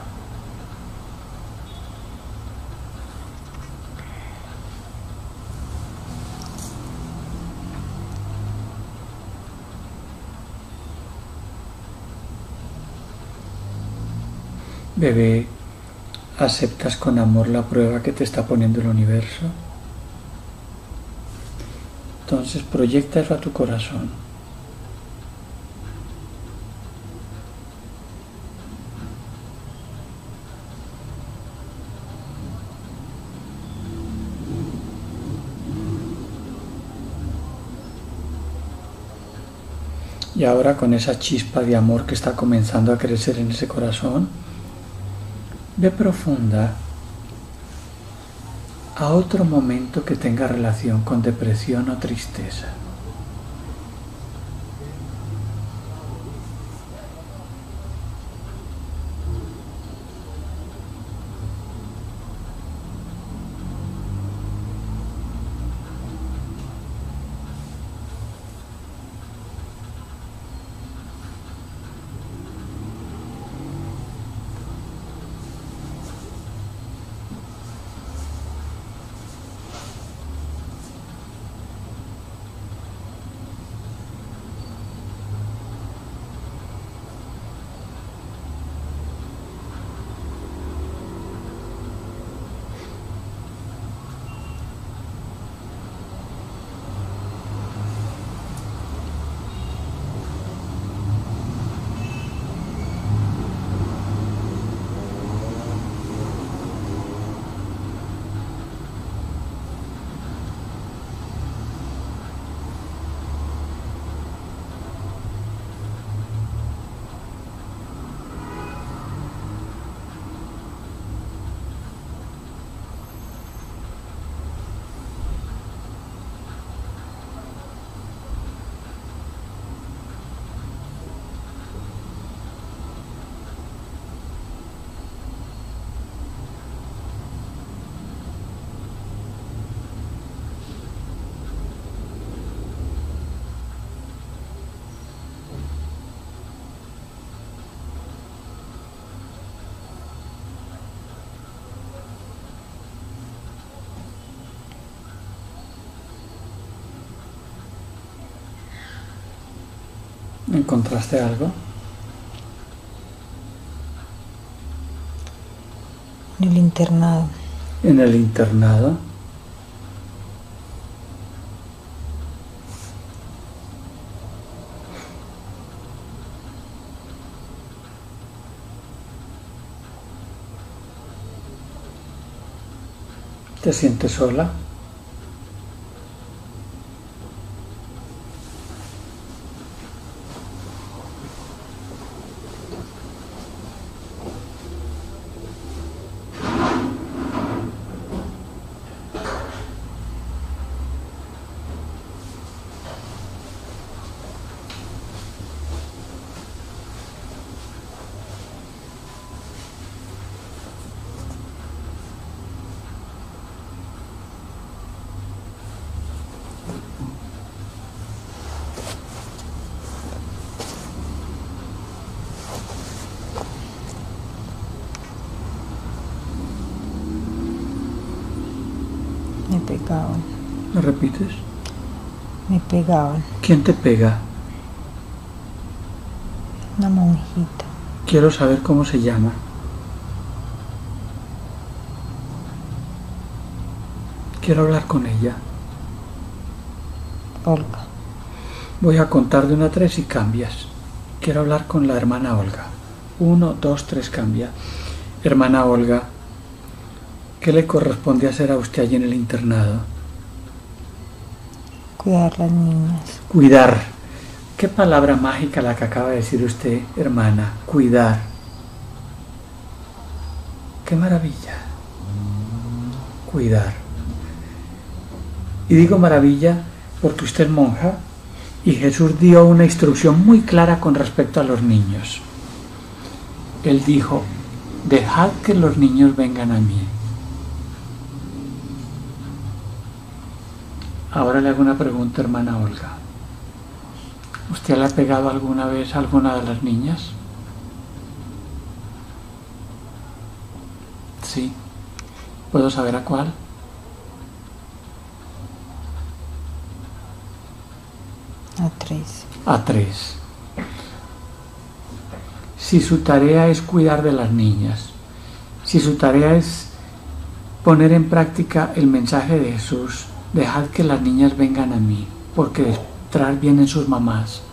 Bebé, ¿aceptas con amor la prueba que te está poniendo el universo? Entonces proyecta eso a tu corazón. Y ahora con esa chispa de amor que está comenzando a crecer en ese corazón, ve profunda a otro momento que tenga relación con depresión o tristeza. ¿Encontraste algo? En el internado. En el internado. ¿Te sientes sola? Me pegaban. ¿Me repites? Me pegaban. ¿Quién te pega? Una monjita. Quiero saber cómo se llama. Quiero hablar con ella. Olga. Voy a contar de una a tres y cambias. Quiero hablar con la hermana Olga. Uno, dos, tres, cambia. Hermana Olga, ¿qué le corresponde hacer a usted allí en el internado? Cuidar las niñas. Cuidar. ¿Qué palabra mágica la que acaba de decir usted, hermana? Cuidar. ¡Qué maravilla! Cuidar. Y digo maravilla porque usted es monja y Jesús dio una instrucción muy clara con respecto a los niños. Él dijo, dejad que los niños vengan a mí. Ahora le hago una pregunta, hermana Olga. ¿Usted le ha pegado alguna vez a alguna de las niñas? Sí. ¿Puedo saber a cuál? A tres. A tres. Si su tarea es cuidar de las niñas, si su tarea es poner en práctica el mensaje de Jesús, dejad que las niñas vengan a mí, porque detrás vienen sus mamás.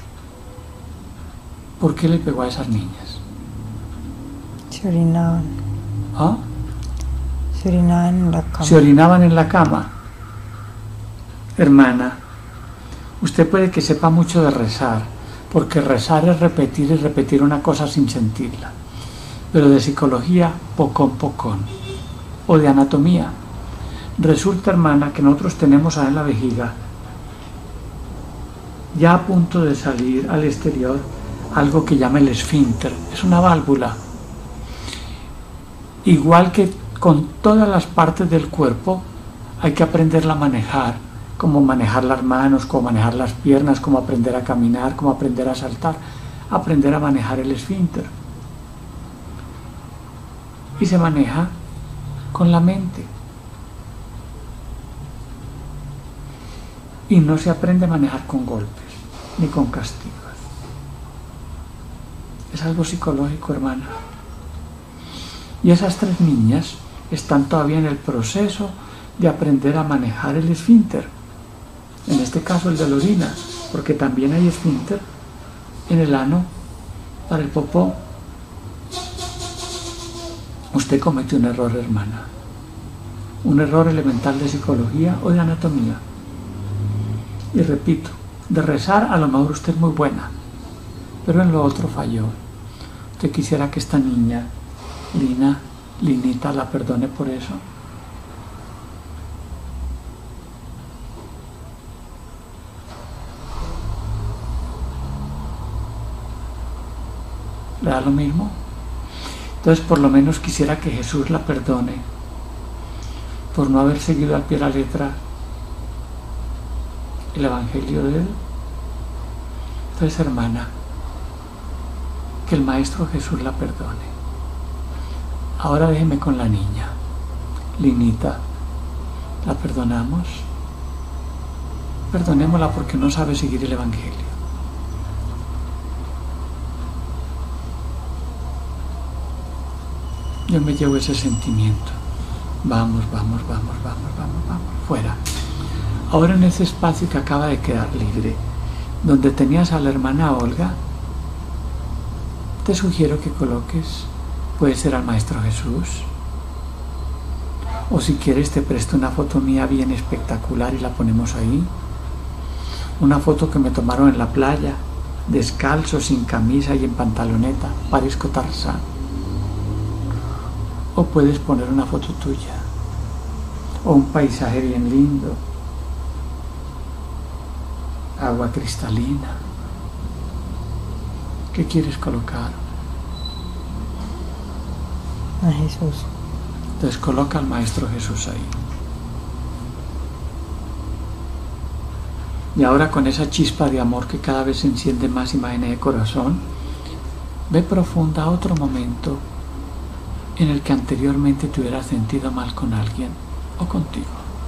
¿Por qué le pegó a esas niñas? Se orinaban. ¿Ah? Se orinaban en la cama. Se orinaban en la cama. Hermana, usted puede que sepa mucho de rezar, porque rezar es repetir y repetir una cosa sin sentirla. Pero de psicología, pocón, pocón. O de anatomía. Resulta, hermana, que nosotros tenemos ahí en la vejiga, ya a punto de salir al exterior, algo que llama el esfínter. Es una válvula. Igual que con todas las partes del cuerpo, hay que aprenderla a manejar, como manejar las manos, como manejar las piernas, como aprender a caminar, como aprender a saltar, aprender a manejar el esfínter. Y se maneja con la mente. Y no se aprende a manejar con golpes, ni con castigos. Es algo psicológico, hermana. Y esas tres niñas están todavía en el proceso de aprender a manejar el esfínter. En este caso el de la orina, porque también hay esfínter en el ano para el popó. Usted cometió un error, hermana. Un error elemental de psicología o de anatomía. Y repito, de rezar a lo mejor usted es muy buena, pero en lo otro falló. ¿Usted quisiera que esta niña, Lina, Linita, la perdone por eso? ¿Le da lo mismo? Entonces por lo menos quisiera que Jesús la perdone por no haber seguido al pie de la letra el Evangelio de él. Entonces, hermana, que el Maestro Jesús la perdone. Ahora déjeme con la niña. Linita, ¿la perdonamos? Perdonémosla porque no sabe seguir el Evangelio. Yo me llevo ese sentimiento. Vamos, vamos, vamos, vamos, vamos, vamos, fuera. Ahora en ese espacio que acaba de quedar libre, donde tenías a la hermana Olga, te sugiero que coloques, puede ser al Maestro Jesús, O si quieres te presto una foto mía bien espectacular y la ponemos ahí. Una foto que me tomaron en la playa, descalzo, sin camisa y en pantaloneta, parezco Tarzán. O puedes poner una foto tuya, o un paisaje bien lindo, agua cristalina. ¿Qué quieres colocar? A Jesús. Entonces coloca al Maestro Jesús ahí. Y ahora con esa chispa de amor que cada vez se enciende más y más en el corazón, ve profunda a otro momento en el que anteriormente te hubieras sentido mal con alguien o contigo.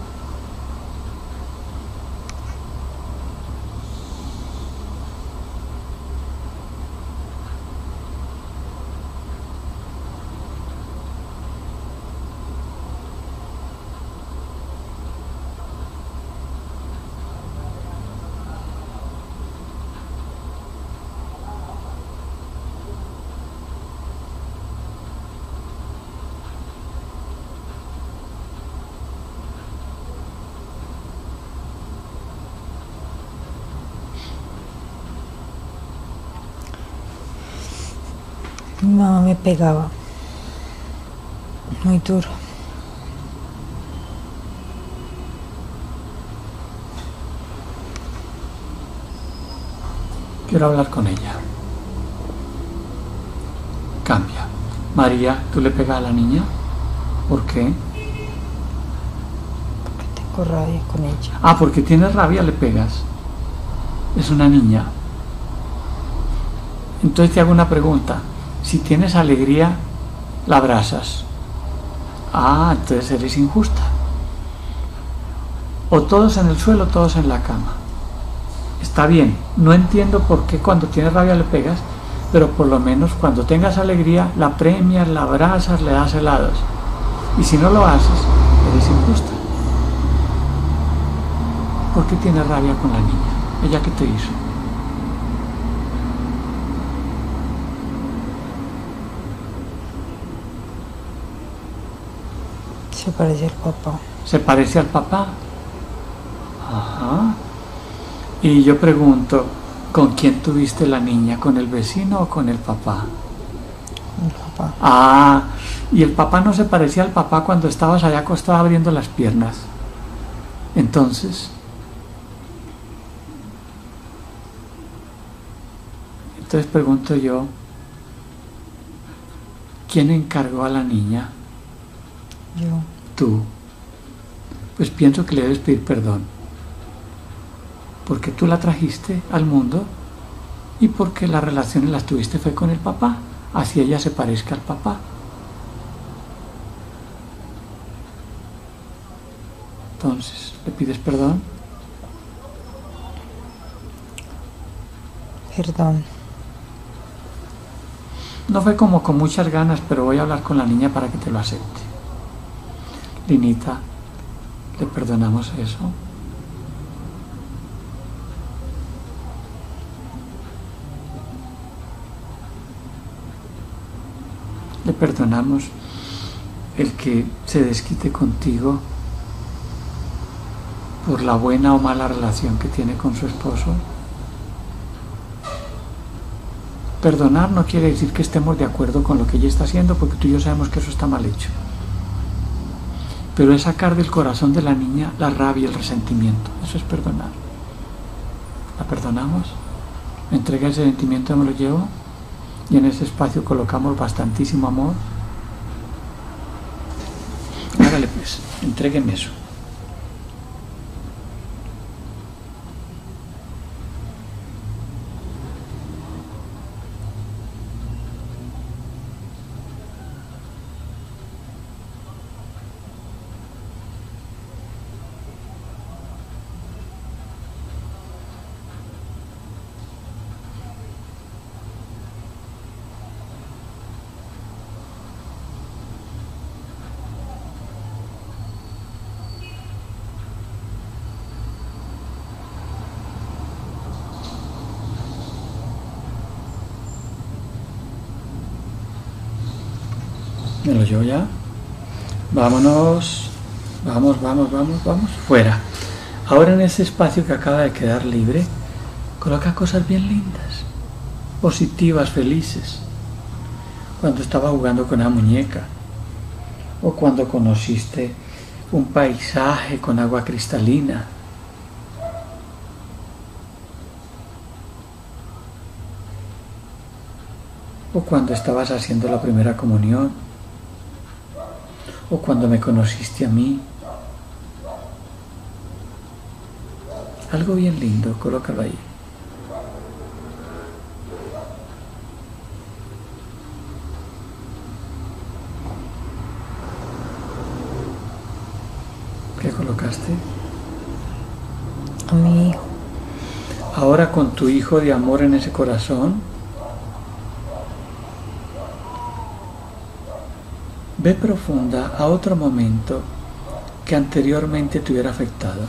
Mi mamá me pegaba muy duro. Quiero hablar con ella. Cambia. María, ¿tú le pegas a la niña? ¿Por qué? Porque tengo rabia con ella. Ah, porque tienes rabia, le pegas. Es una niña. Entonces te hago una pregunta. Si tienes alegría, la abrazas. Ah, entonces eres injusta. O todos en el suelo, todos en la cama. Está bien, no entiendo por qué cuando tienes rabia le pegas, pero por lo menos cuando tengas alegría, la premias, la abrazas, le das helados. Y si no lo haces, eres injusta. ¿Por qué tienes rabia con la niña? ¿Ella qué te hizo? Se parece al papá. ¿Se parece al papá? Ajá. Y yo pregunto, ¿con quién tuviste la niña? ¿Con el vecino o con el papá? El papá. Ah, y el papá no se parecía al papá cuando estabas allá acostado abriendo las piernas. Entonces, entonces pregunto yo, ¿quién encargó a la niña? Yo. Tú. Pues pienso que le debes pedir perdón. Porque tú la trajiste al mundo y porque las relaciones las tuviste fue con el papá. Así ella se parezca al papá. Entonces, ¿le pides perdón? Perdón. No fue como con muchas ganas, pero voy a hablar con la niña para que te lo acepte. Linita, ¿le perdonamos eso? Le perdonamos el que se desquite contigo por la buena o mala relación que tiene con su esposo. Perdonar no quiere decir que estemos de acuerdo con lo que ella está haciendo, porque tú y yo sabemos que eso está mal hecho. Pero es sacar del corazón de la niña la rabia y el resentimiento. Eso es perdonar. ¿La perdonamos? ¿Me entrega ese sentimiento y me lo llevo? Y en ese espacio colocamos bastantísimo amor. Hágale pues, entrégueme eso. ¿Me lo llevo ya? Vámonos. vamos, vamos, vamos, vamos, fuera. Ahora en ese espacio que acaba de quedar libre, coloca cosas bien lindas, positivas, felices. Cuando estaba jugando con una muñeca, o cuando conociste un paisaje con agua cristalina, o cuando estabas haciendo la primera comunión, o cuando me conociste a mí. Algo bien lindo, colócalo ahí. ¿Qué colocaste? A mi hijo. Ahora con tu hijo de amor en ese corazón, ve profunda a otro momento que anteriormente te hubiera afectado.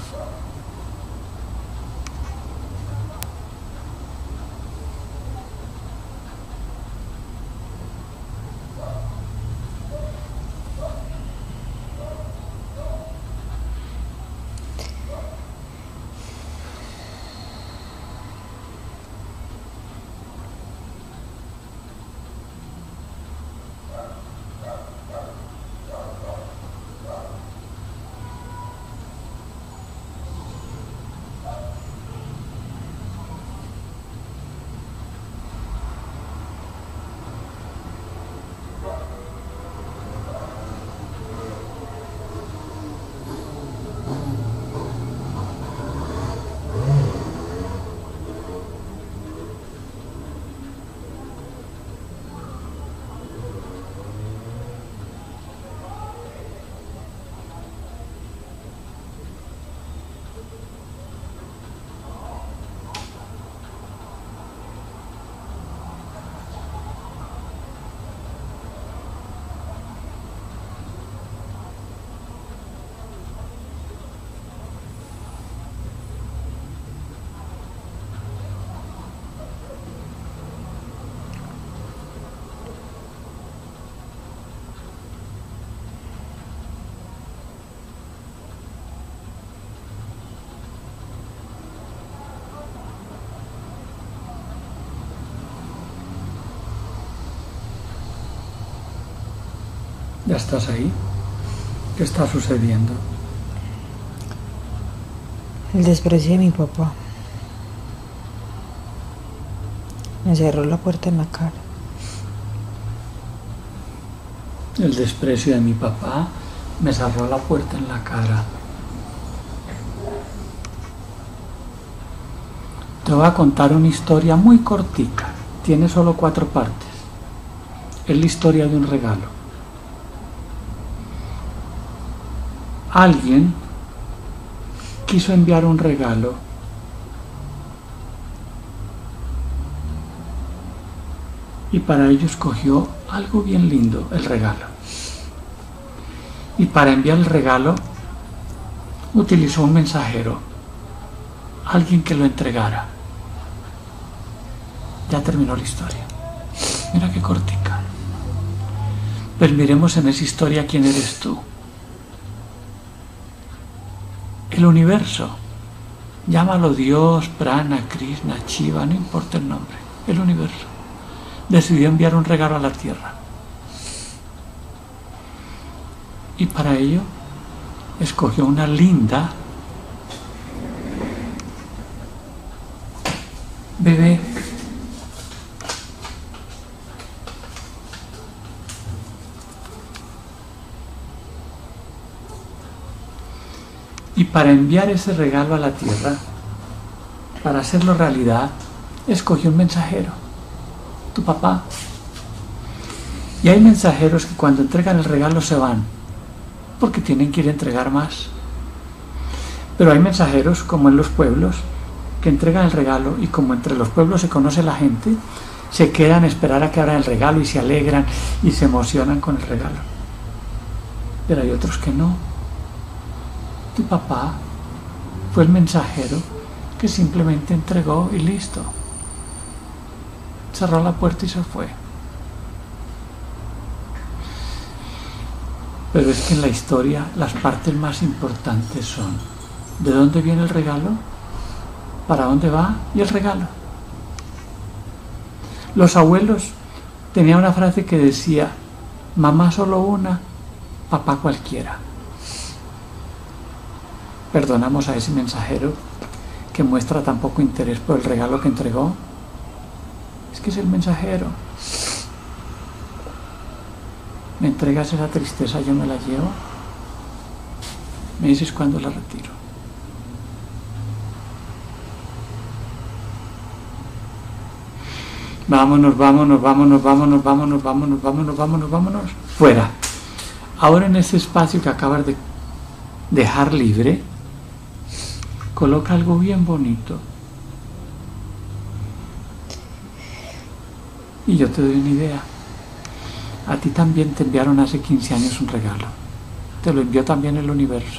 ¿Ya estás ahí? ¿Qué está sucediendo? El desprecio de mi papá. Me cerró la puerta en la cara. El desprecio de mi papá me cerró la puerta en la cara. Te voy a contar una historia muy cortica. Tiene solo cuatro partes. Es la historia de un regalo. Alguien quiso enviar un regalo y para ello escogió algo bien lindo, el regalo. Y para enviar el regalo utilizó un mensajero, alguien que lo entregara. Ya terminó la historia. Mira qué cortica. Pues miremos en esa historia quién eres tú. El universo, llámalo Dios, Prana, Krishna, Shiva, no importa el nombre, el universo, decidió enviar un regalo a la Tierra. Y para ello, escogió una linda bebé. Y para enviar ese regalo a la Tierra, para hacerlo realidad, escogió un mensajero, tu papá. Y hay mensajeros que cuando entregan el regalo se van, porque tienen que ir a entregar más. Pero hay mensajeros, como en los pueblos, que entregan el regalo y como entre los pueblos se conoce la gente, se quedan a esperar a que abran el regalo y se alegran y se emocionan con el regalo. Pero hay otros que no. Tu papá fue el mensajero que simplemente entregó y listo. Cerró la puerta y se fue. Pero es que en la historia las partes más importantes son ¿de dónde viene el regalo? ¿Para dónde va? Y el regalo. Los abuelos tenían una frase que decía: mamá solo una, papá cualquiera. Perdonamos a ese mensajero que muestra tan poco interés por el regalo que entregó. Es que es el mensajero. ¿Me entregas esa tristeza? Yo me la llevo. Me dices cuándo la retiro. Vámonos, vámonos, vámonos, vámonos, vámonos, vámonos, vámonos, vámonos, vámonos. Fuera. Ahora en ese espacio que acabas de dejar libre, coloca algo bien bonito. Y yo te doy una idea. A ti también te enviaron hace quince años un regalo. Te lo envió también el universo.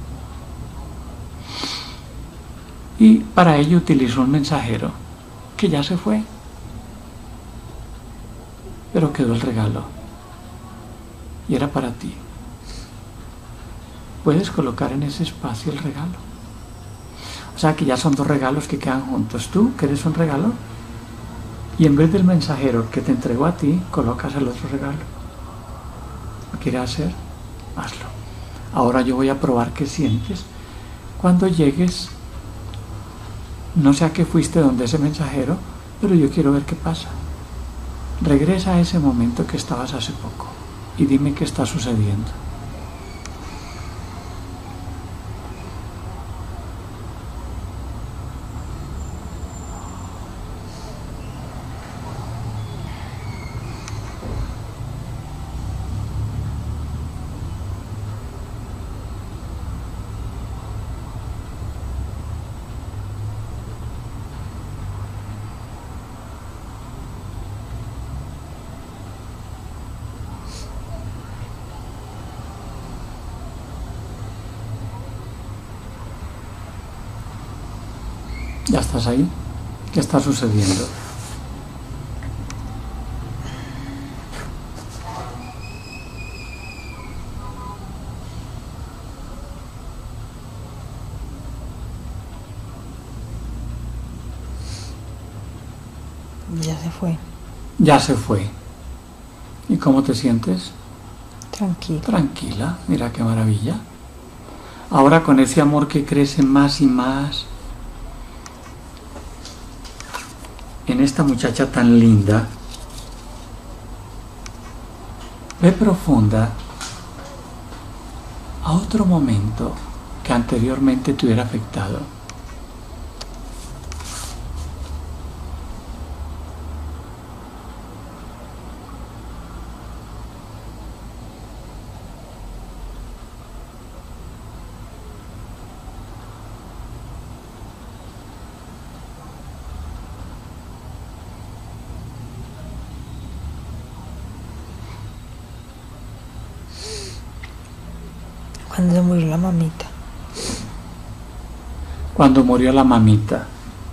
Y para ello utilizó un mensajero que ya se fue. Pero quedó el regalo. Y era para ti. Puedes colocar en ese espacio el regalo. O sea que ya son dos regalos que quedan juntos. Tú, que eres un regalo, y en vez del mensajero que te entregó a ti, colocas el otro regalo. ¿Lo quieres hacer? Hazlo. Ahora yo voy a probar qué sientes cuando llegues. No sé a qué fuiste donde ese mensajero, pero yo quiero ver qué pasa. Regresa a ese momento que estabas hace poco y dime qué está sucediendo. ¿Ya estás ahí? ¿Qué está sucediendo? Ya se fue. Ya se fue. ¿Y cómo te sientes? Tranquila. Tranquila, mira qué maravilla. Ahora con ese amor que crece más y más en esta muchacha tan linda, ve profunda a otro momento que anteriormente te hubiera afectado. Cuando se murió la mamita. Cuando murió la mamita.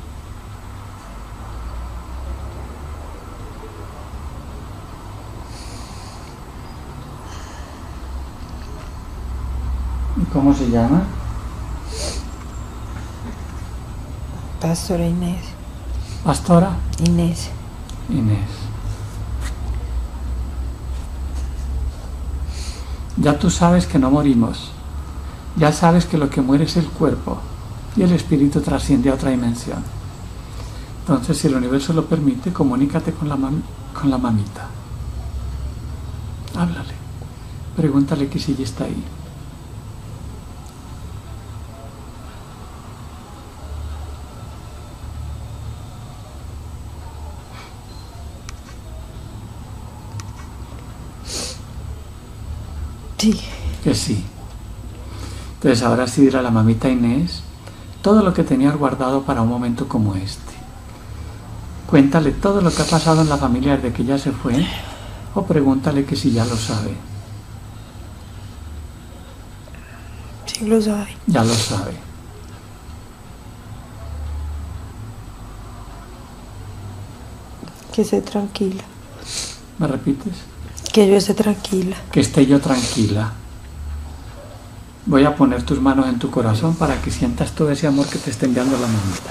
¿Y cómo se llama? Pastora Inés. Pastora Inés. Inés. Ya tú sabes que no morimos. Ya sabes que lo que muere es el cuerpo y el espíritu trasciende a otra dimensión. Entonces, si el universo lo permite, comunícate con la, mam con la mamita. Háblale. Pregúntale que si ella está ahí. Sí. Que sí. Entonces ahora sí dirá a la mamita Inés todo lo que tenías guardado para un momento como este. Cuéntale todo lo que ha pasado en la familia desde que ya se fue, o pregúntale que si ya lo sabe. Sí lo sabe. Ya lo sabe. Que esté tranquila. ¿Me repites? Que yo esté tranquila. Que esté yo tranquila. Voy a poner tus manos en tu corazón para que sientas todo ese amor que te está enviando la mamita.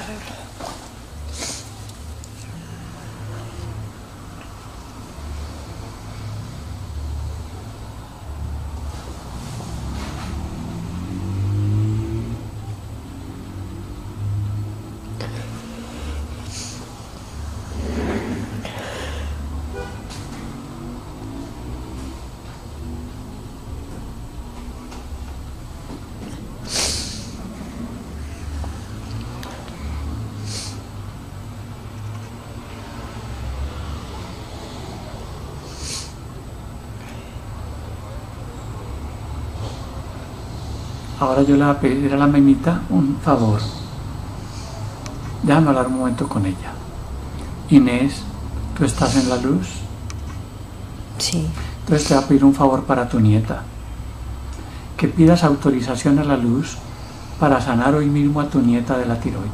Ahora yo le voy a pedir a la mamita un favor. Déjame hablar un momento con ella. Inés, ¿tú estás en la luz? Sí. Entonces te voy a pedir un favor para tu nieta. Que pidas autorización a la luz para sanar hoy mismo a tu nieta de la tiroides.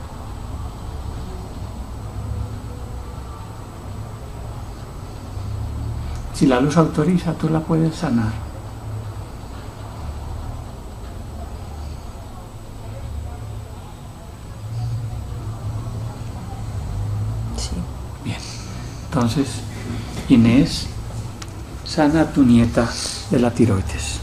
Si la luz autoriza, tú la puedes sanar. Entonces, Inés, sana a tu nieta de la tiroides.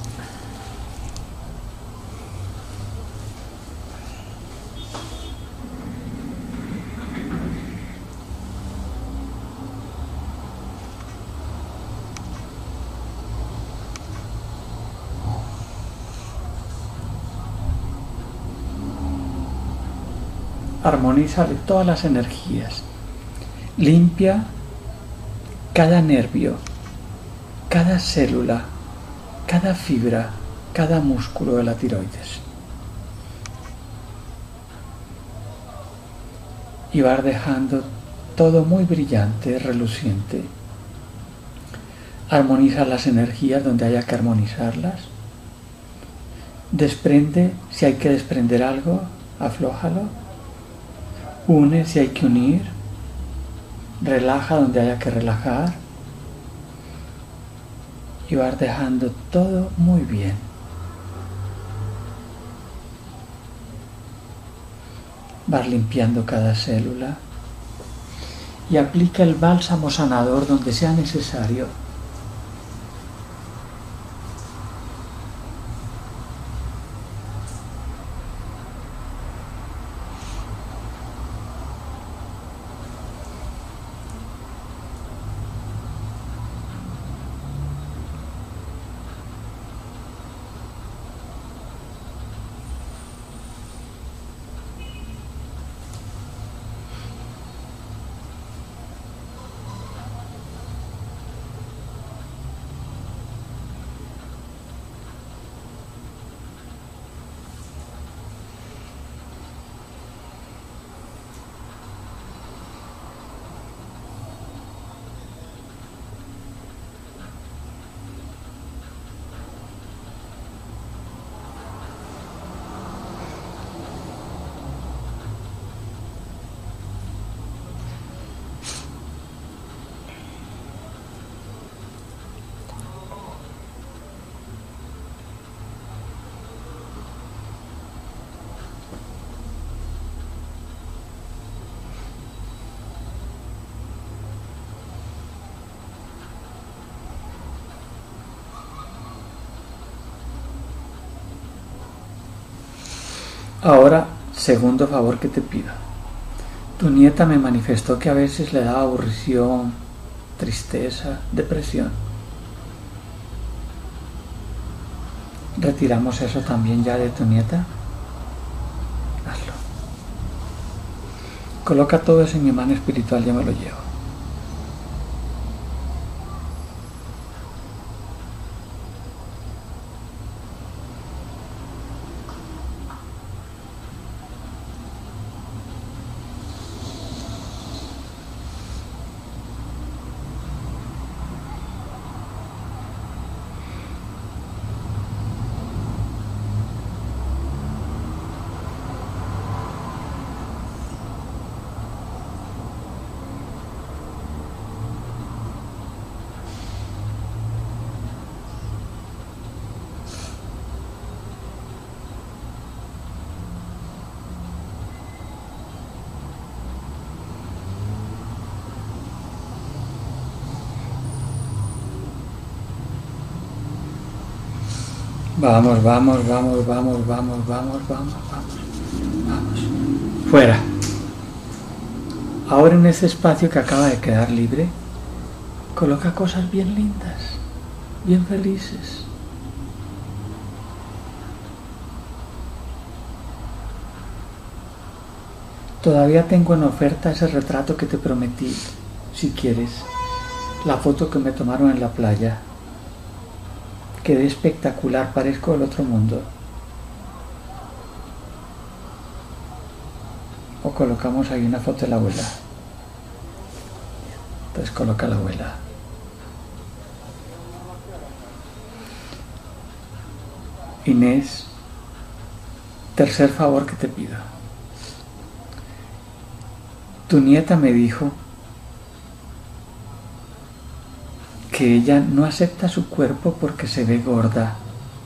Armoniza de todas las energías. Limpia cada nervio, cada célula, cada fibra, cada músculo de la tiroides. Y vas dejando todo muy brillante, reluciente. Armoniza las energías donde haya que armonizarlas. Desprende si hay que desprender algo, aflójalo. Une si hay que unir. Relaja donde haya que relajar y vas dejando todo muy bien. Vas limpiando cada célula y aplica el bálsamo sanador donde sea necesario. Ahora, segundo favor que te pido. Tu nieta me manifestó que a veces le da aburrición, tristeza, depresión. ¿Retiramos eso también ya de tu nieta? Hazlo. Coloca todo eso en mi mano espiritual, yo me lo llevo. Vamos, vamos, vamos, vamos, vamos, vamos, vamos, vamos, vamos. Fuera. Ahora en ese espacio que acaba de quedar libre, coloca cosas bien lindas, bien felices. Todavía tengo en oferta ese retrato que te prometí, si quieres, la foto que me tomaron en la playa. Quedé espectacular, parezco del otro mundo. O colocamos ahí una foto de la abuela. Entonces coloca la abuela. Inés, tercer favor que te pido. Tu nieta me dijo que ella no acepta su cuerpo porque se ve gorda.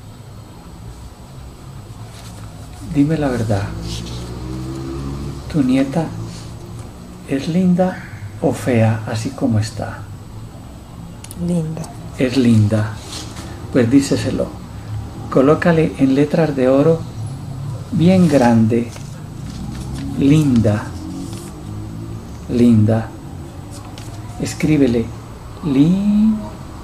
Dime la verdad. ¿Tu nieta es linda o fea así como está? Linda. Es linda. Pues díceselo. Colócale en letras de oro bien grande. Linda. Linda. Escríbele. Linda.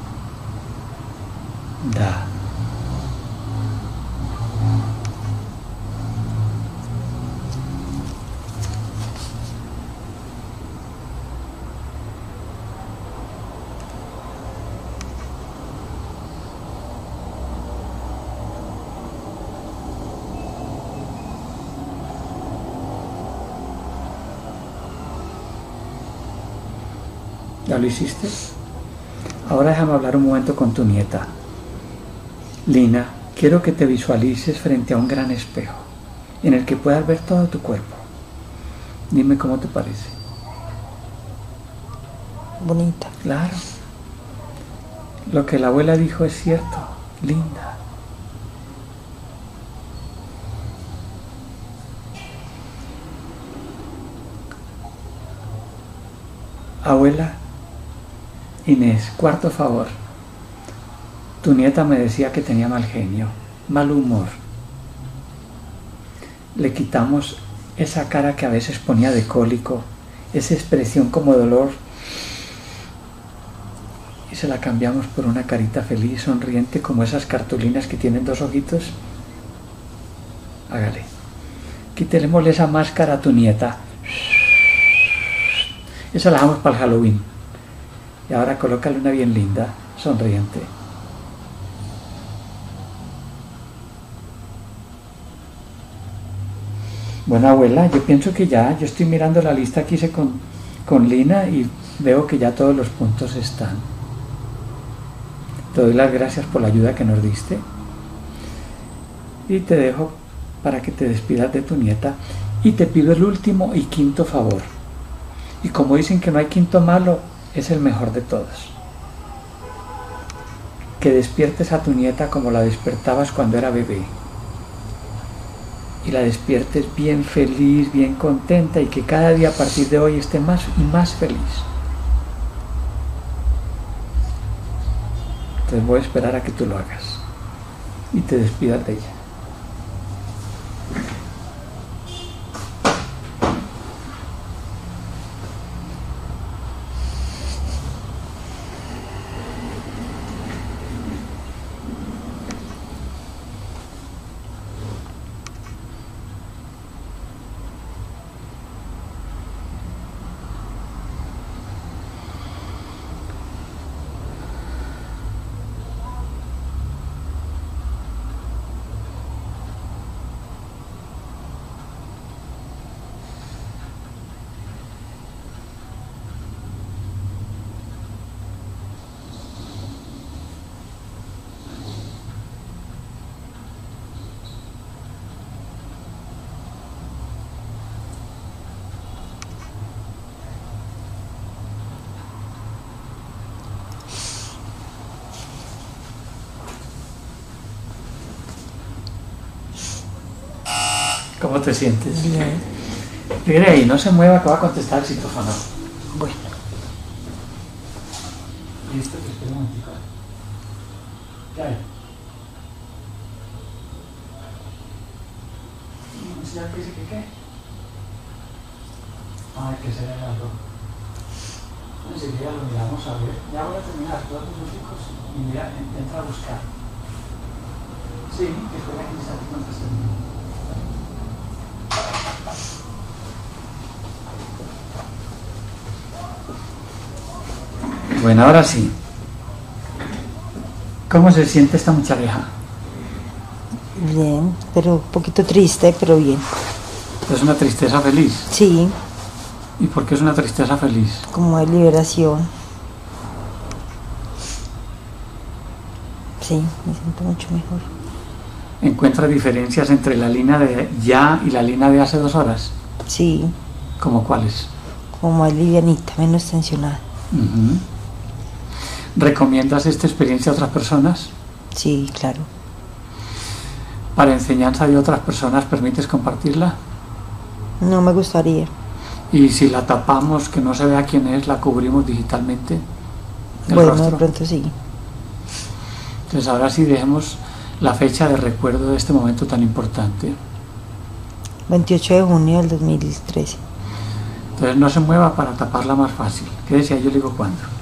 ¿Ya lo hiciste? Ahora déjame hablar un momento con tu nieta. Lina, quiero que te visualices frente a un gran espejo en el que puedas ver todo tu cuerpo. Dime cómo te parece. Bonita. Claro. Lo que la abuela dijo es cierto. Linda. Abuela, Inés, cuarto favor. Tu nieta me decía que tenía mal genio, mal humor. Le quitamos esa cara que a veces ponía de cólico, esa expresión como dolor, y se la cambiamos por una carita feliz, sonriente, como esas cartulinas que tienen dos ojitos. Hágale. Quítémosle esa máscara a tu nieta. Eso la dejamos para el Halloween. Y ahora colócale una bien linda, sonriente. Bueno, abuela, yo pienso que ya, yo estoy mirando la lista que hice con, con Lina y veo que ya todos los puntos están. Te doy las gracias por la ayuda que nos diste. Y te dejo para que te despidas de tu nieta. Y te pido el último y quinto favor. Y como dicen que no hay quinto malo, es el mejor de todos. Que despiertes a tu nieta como la despertabas cuando era bebé. Y la despiertes bien feliz, bien contenta y que cada día a partir de hoy esté más y más feliz. Entonces voy a esperar a que tú lo hagas y te despidas de ella. ¿Cómo te sientes? Bien. Mire ahí, no se mueva que va a contestar el citófono. Bueno. Listo, que espera un momentico. Ya. señor que dice que qué. Ay, que será el algo. Enseguida lo miramos a ver. Ya voy a terminar todos los hijos y mira, entra a buscar. Sí, que espera que se cuántas termino. Bueno, ahora sí. ¿Cómo se siente esta muchacha? Bien, pero un poquito triste, pero bien. ¿Es una tristeza feliz? Sí, ¿Y por qué es una tristeza feliz? como de liberación. Sí, me siento mucho mejor. ¿Encuentra diferencias entre la línea de ya y la línea de hace dos horas? Sí, ¿Cómo cuáles? como más livianita, menos tensionada. Uh-huh. ¿Recomiendas esta experiencia a otras personas? Sí, claro. ¿Para enseñanza de otras personas permites compartirla? No me gustaría. Y si la tapamos, que no se vea quién es, la cubrimos digitalmente. El Bueno, rostro. de pronto sí. Entonces ahora sí dejemos la fecha de recuerdo de este momento tan importante. veintiocho de junio del dos mil trece. Entonces no se mueva para taparla más fácil. ¿Qué decía? Yo le digo cuándo.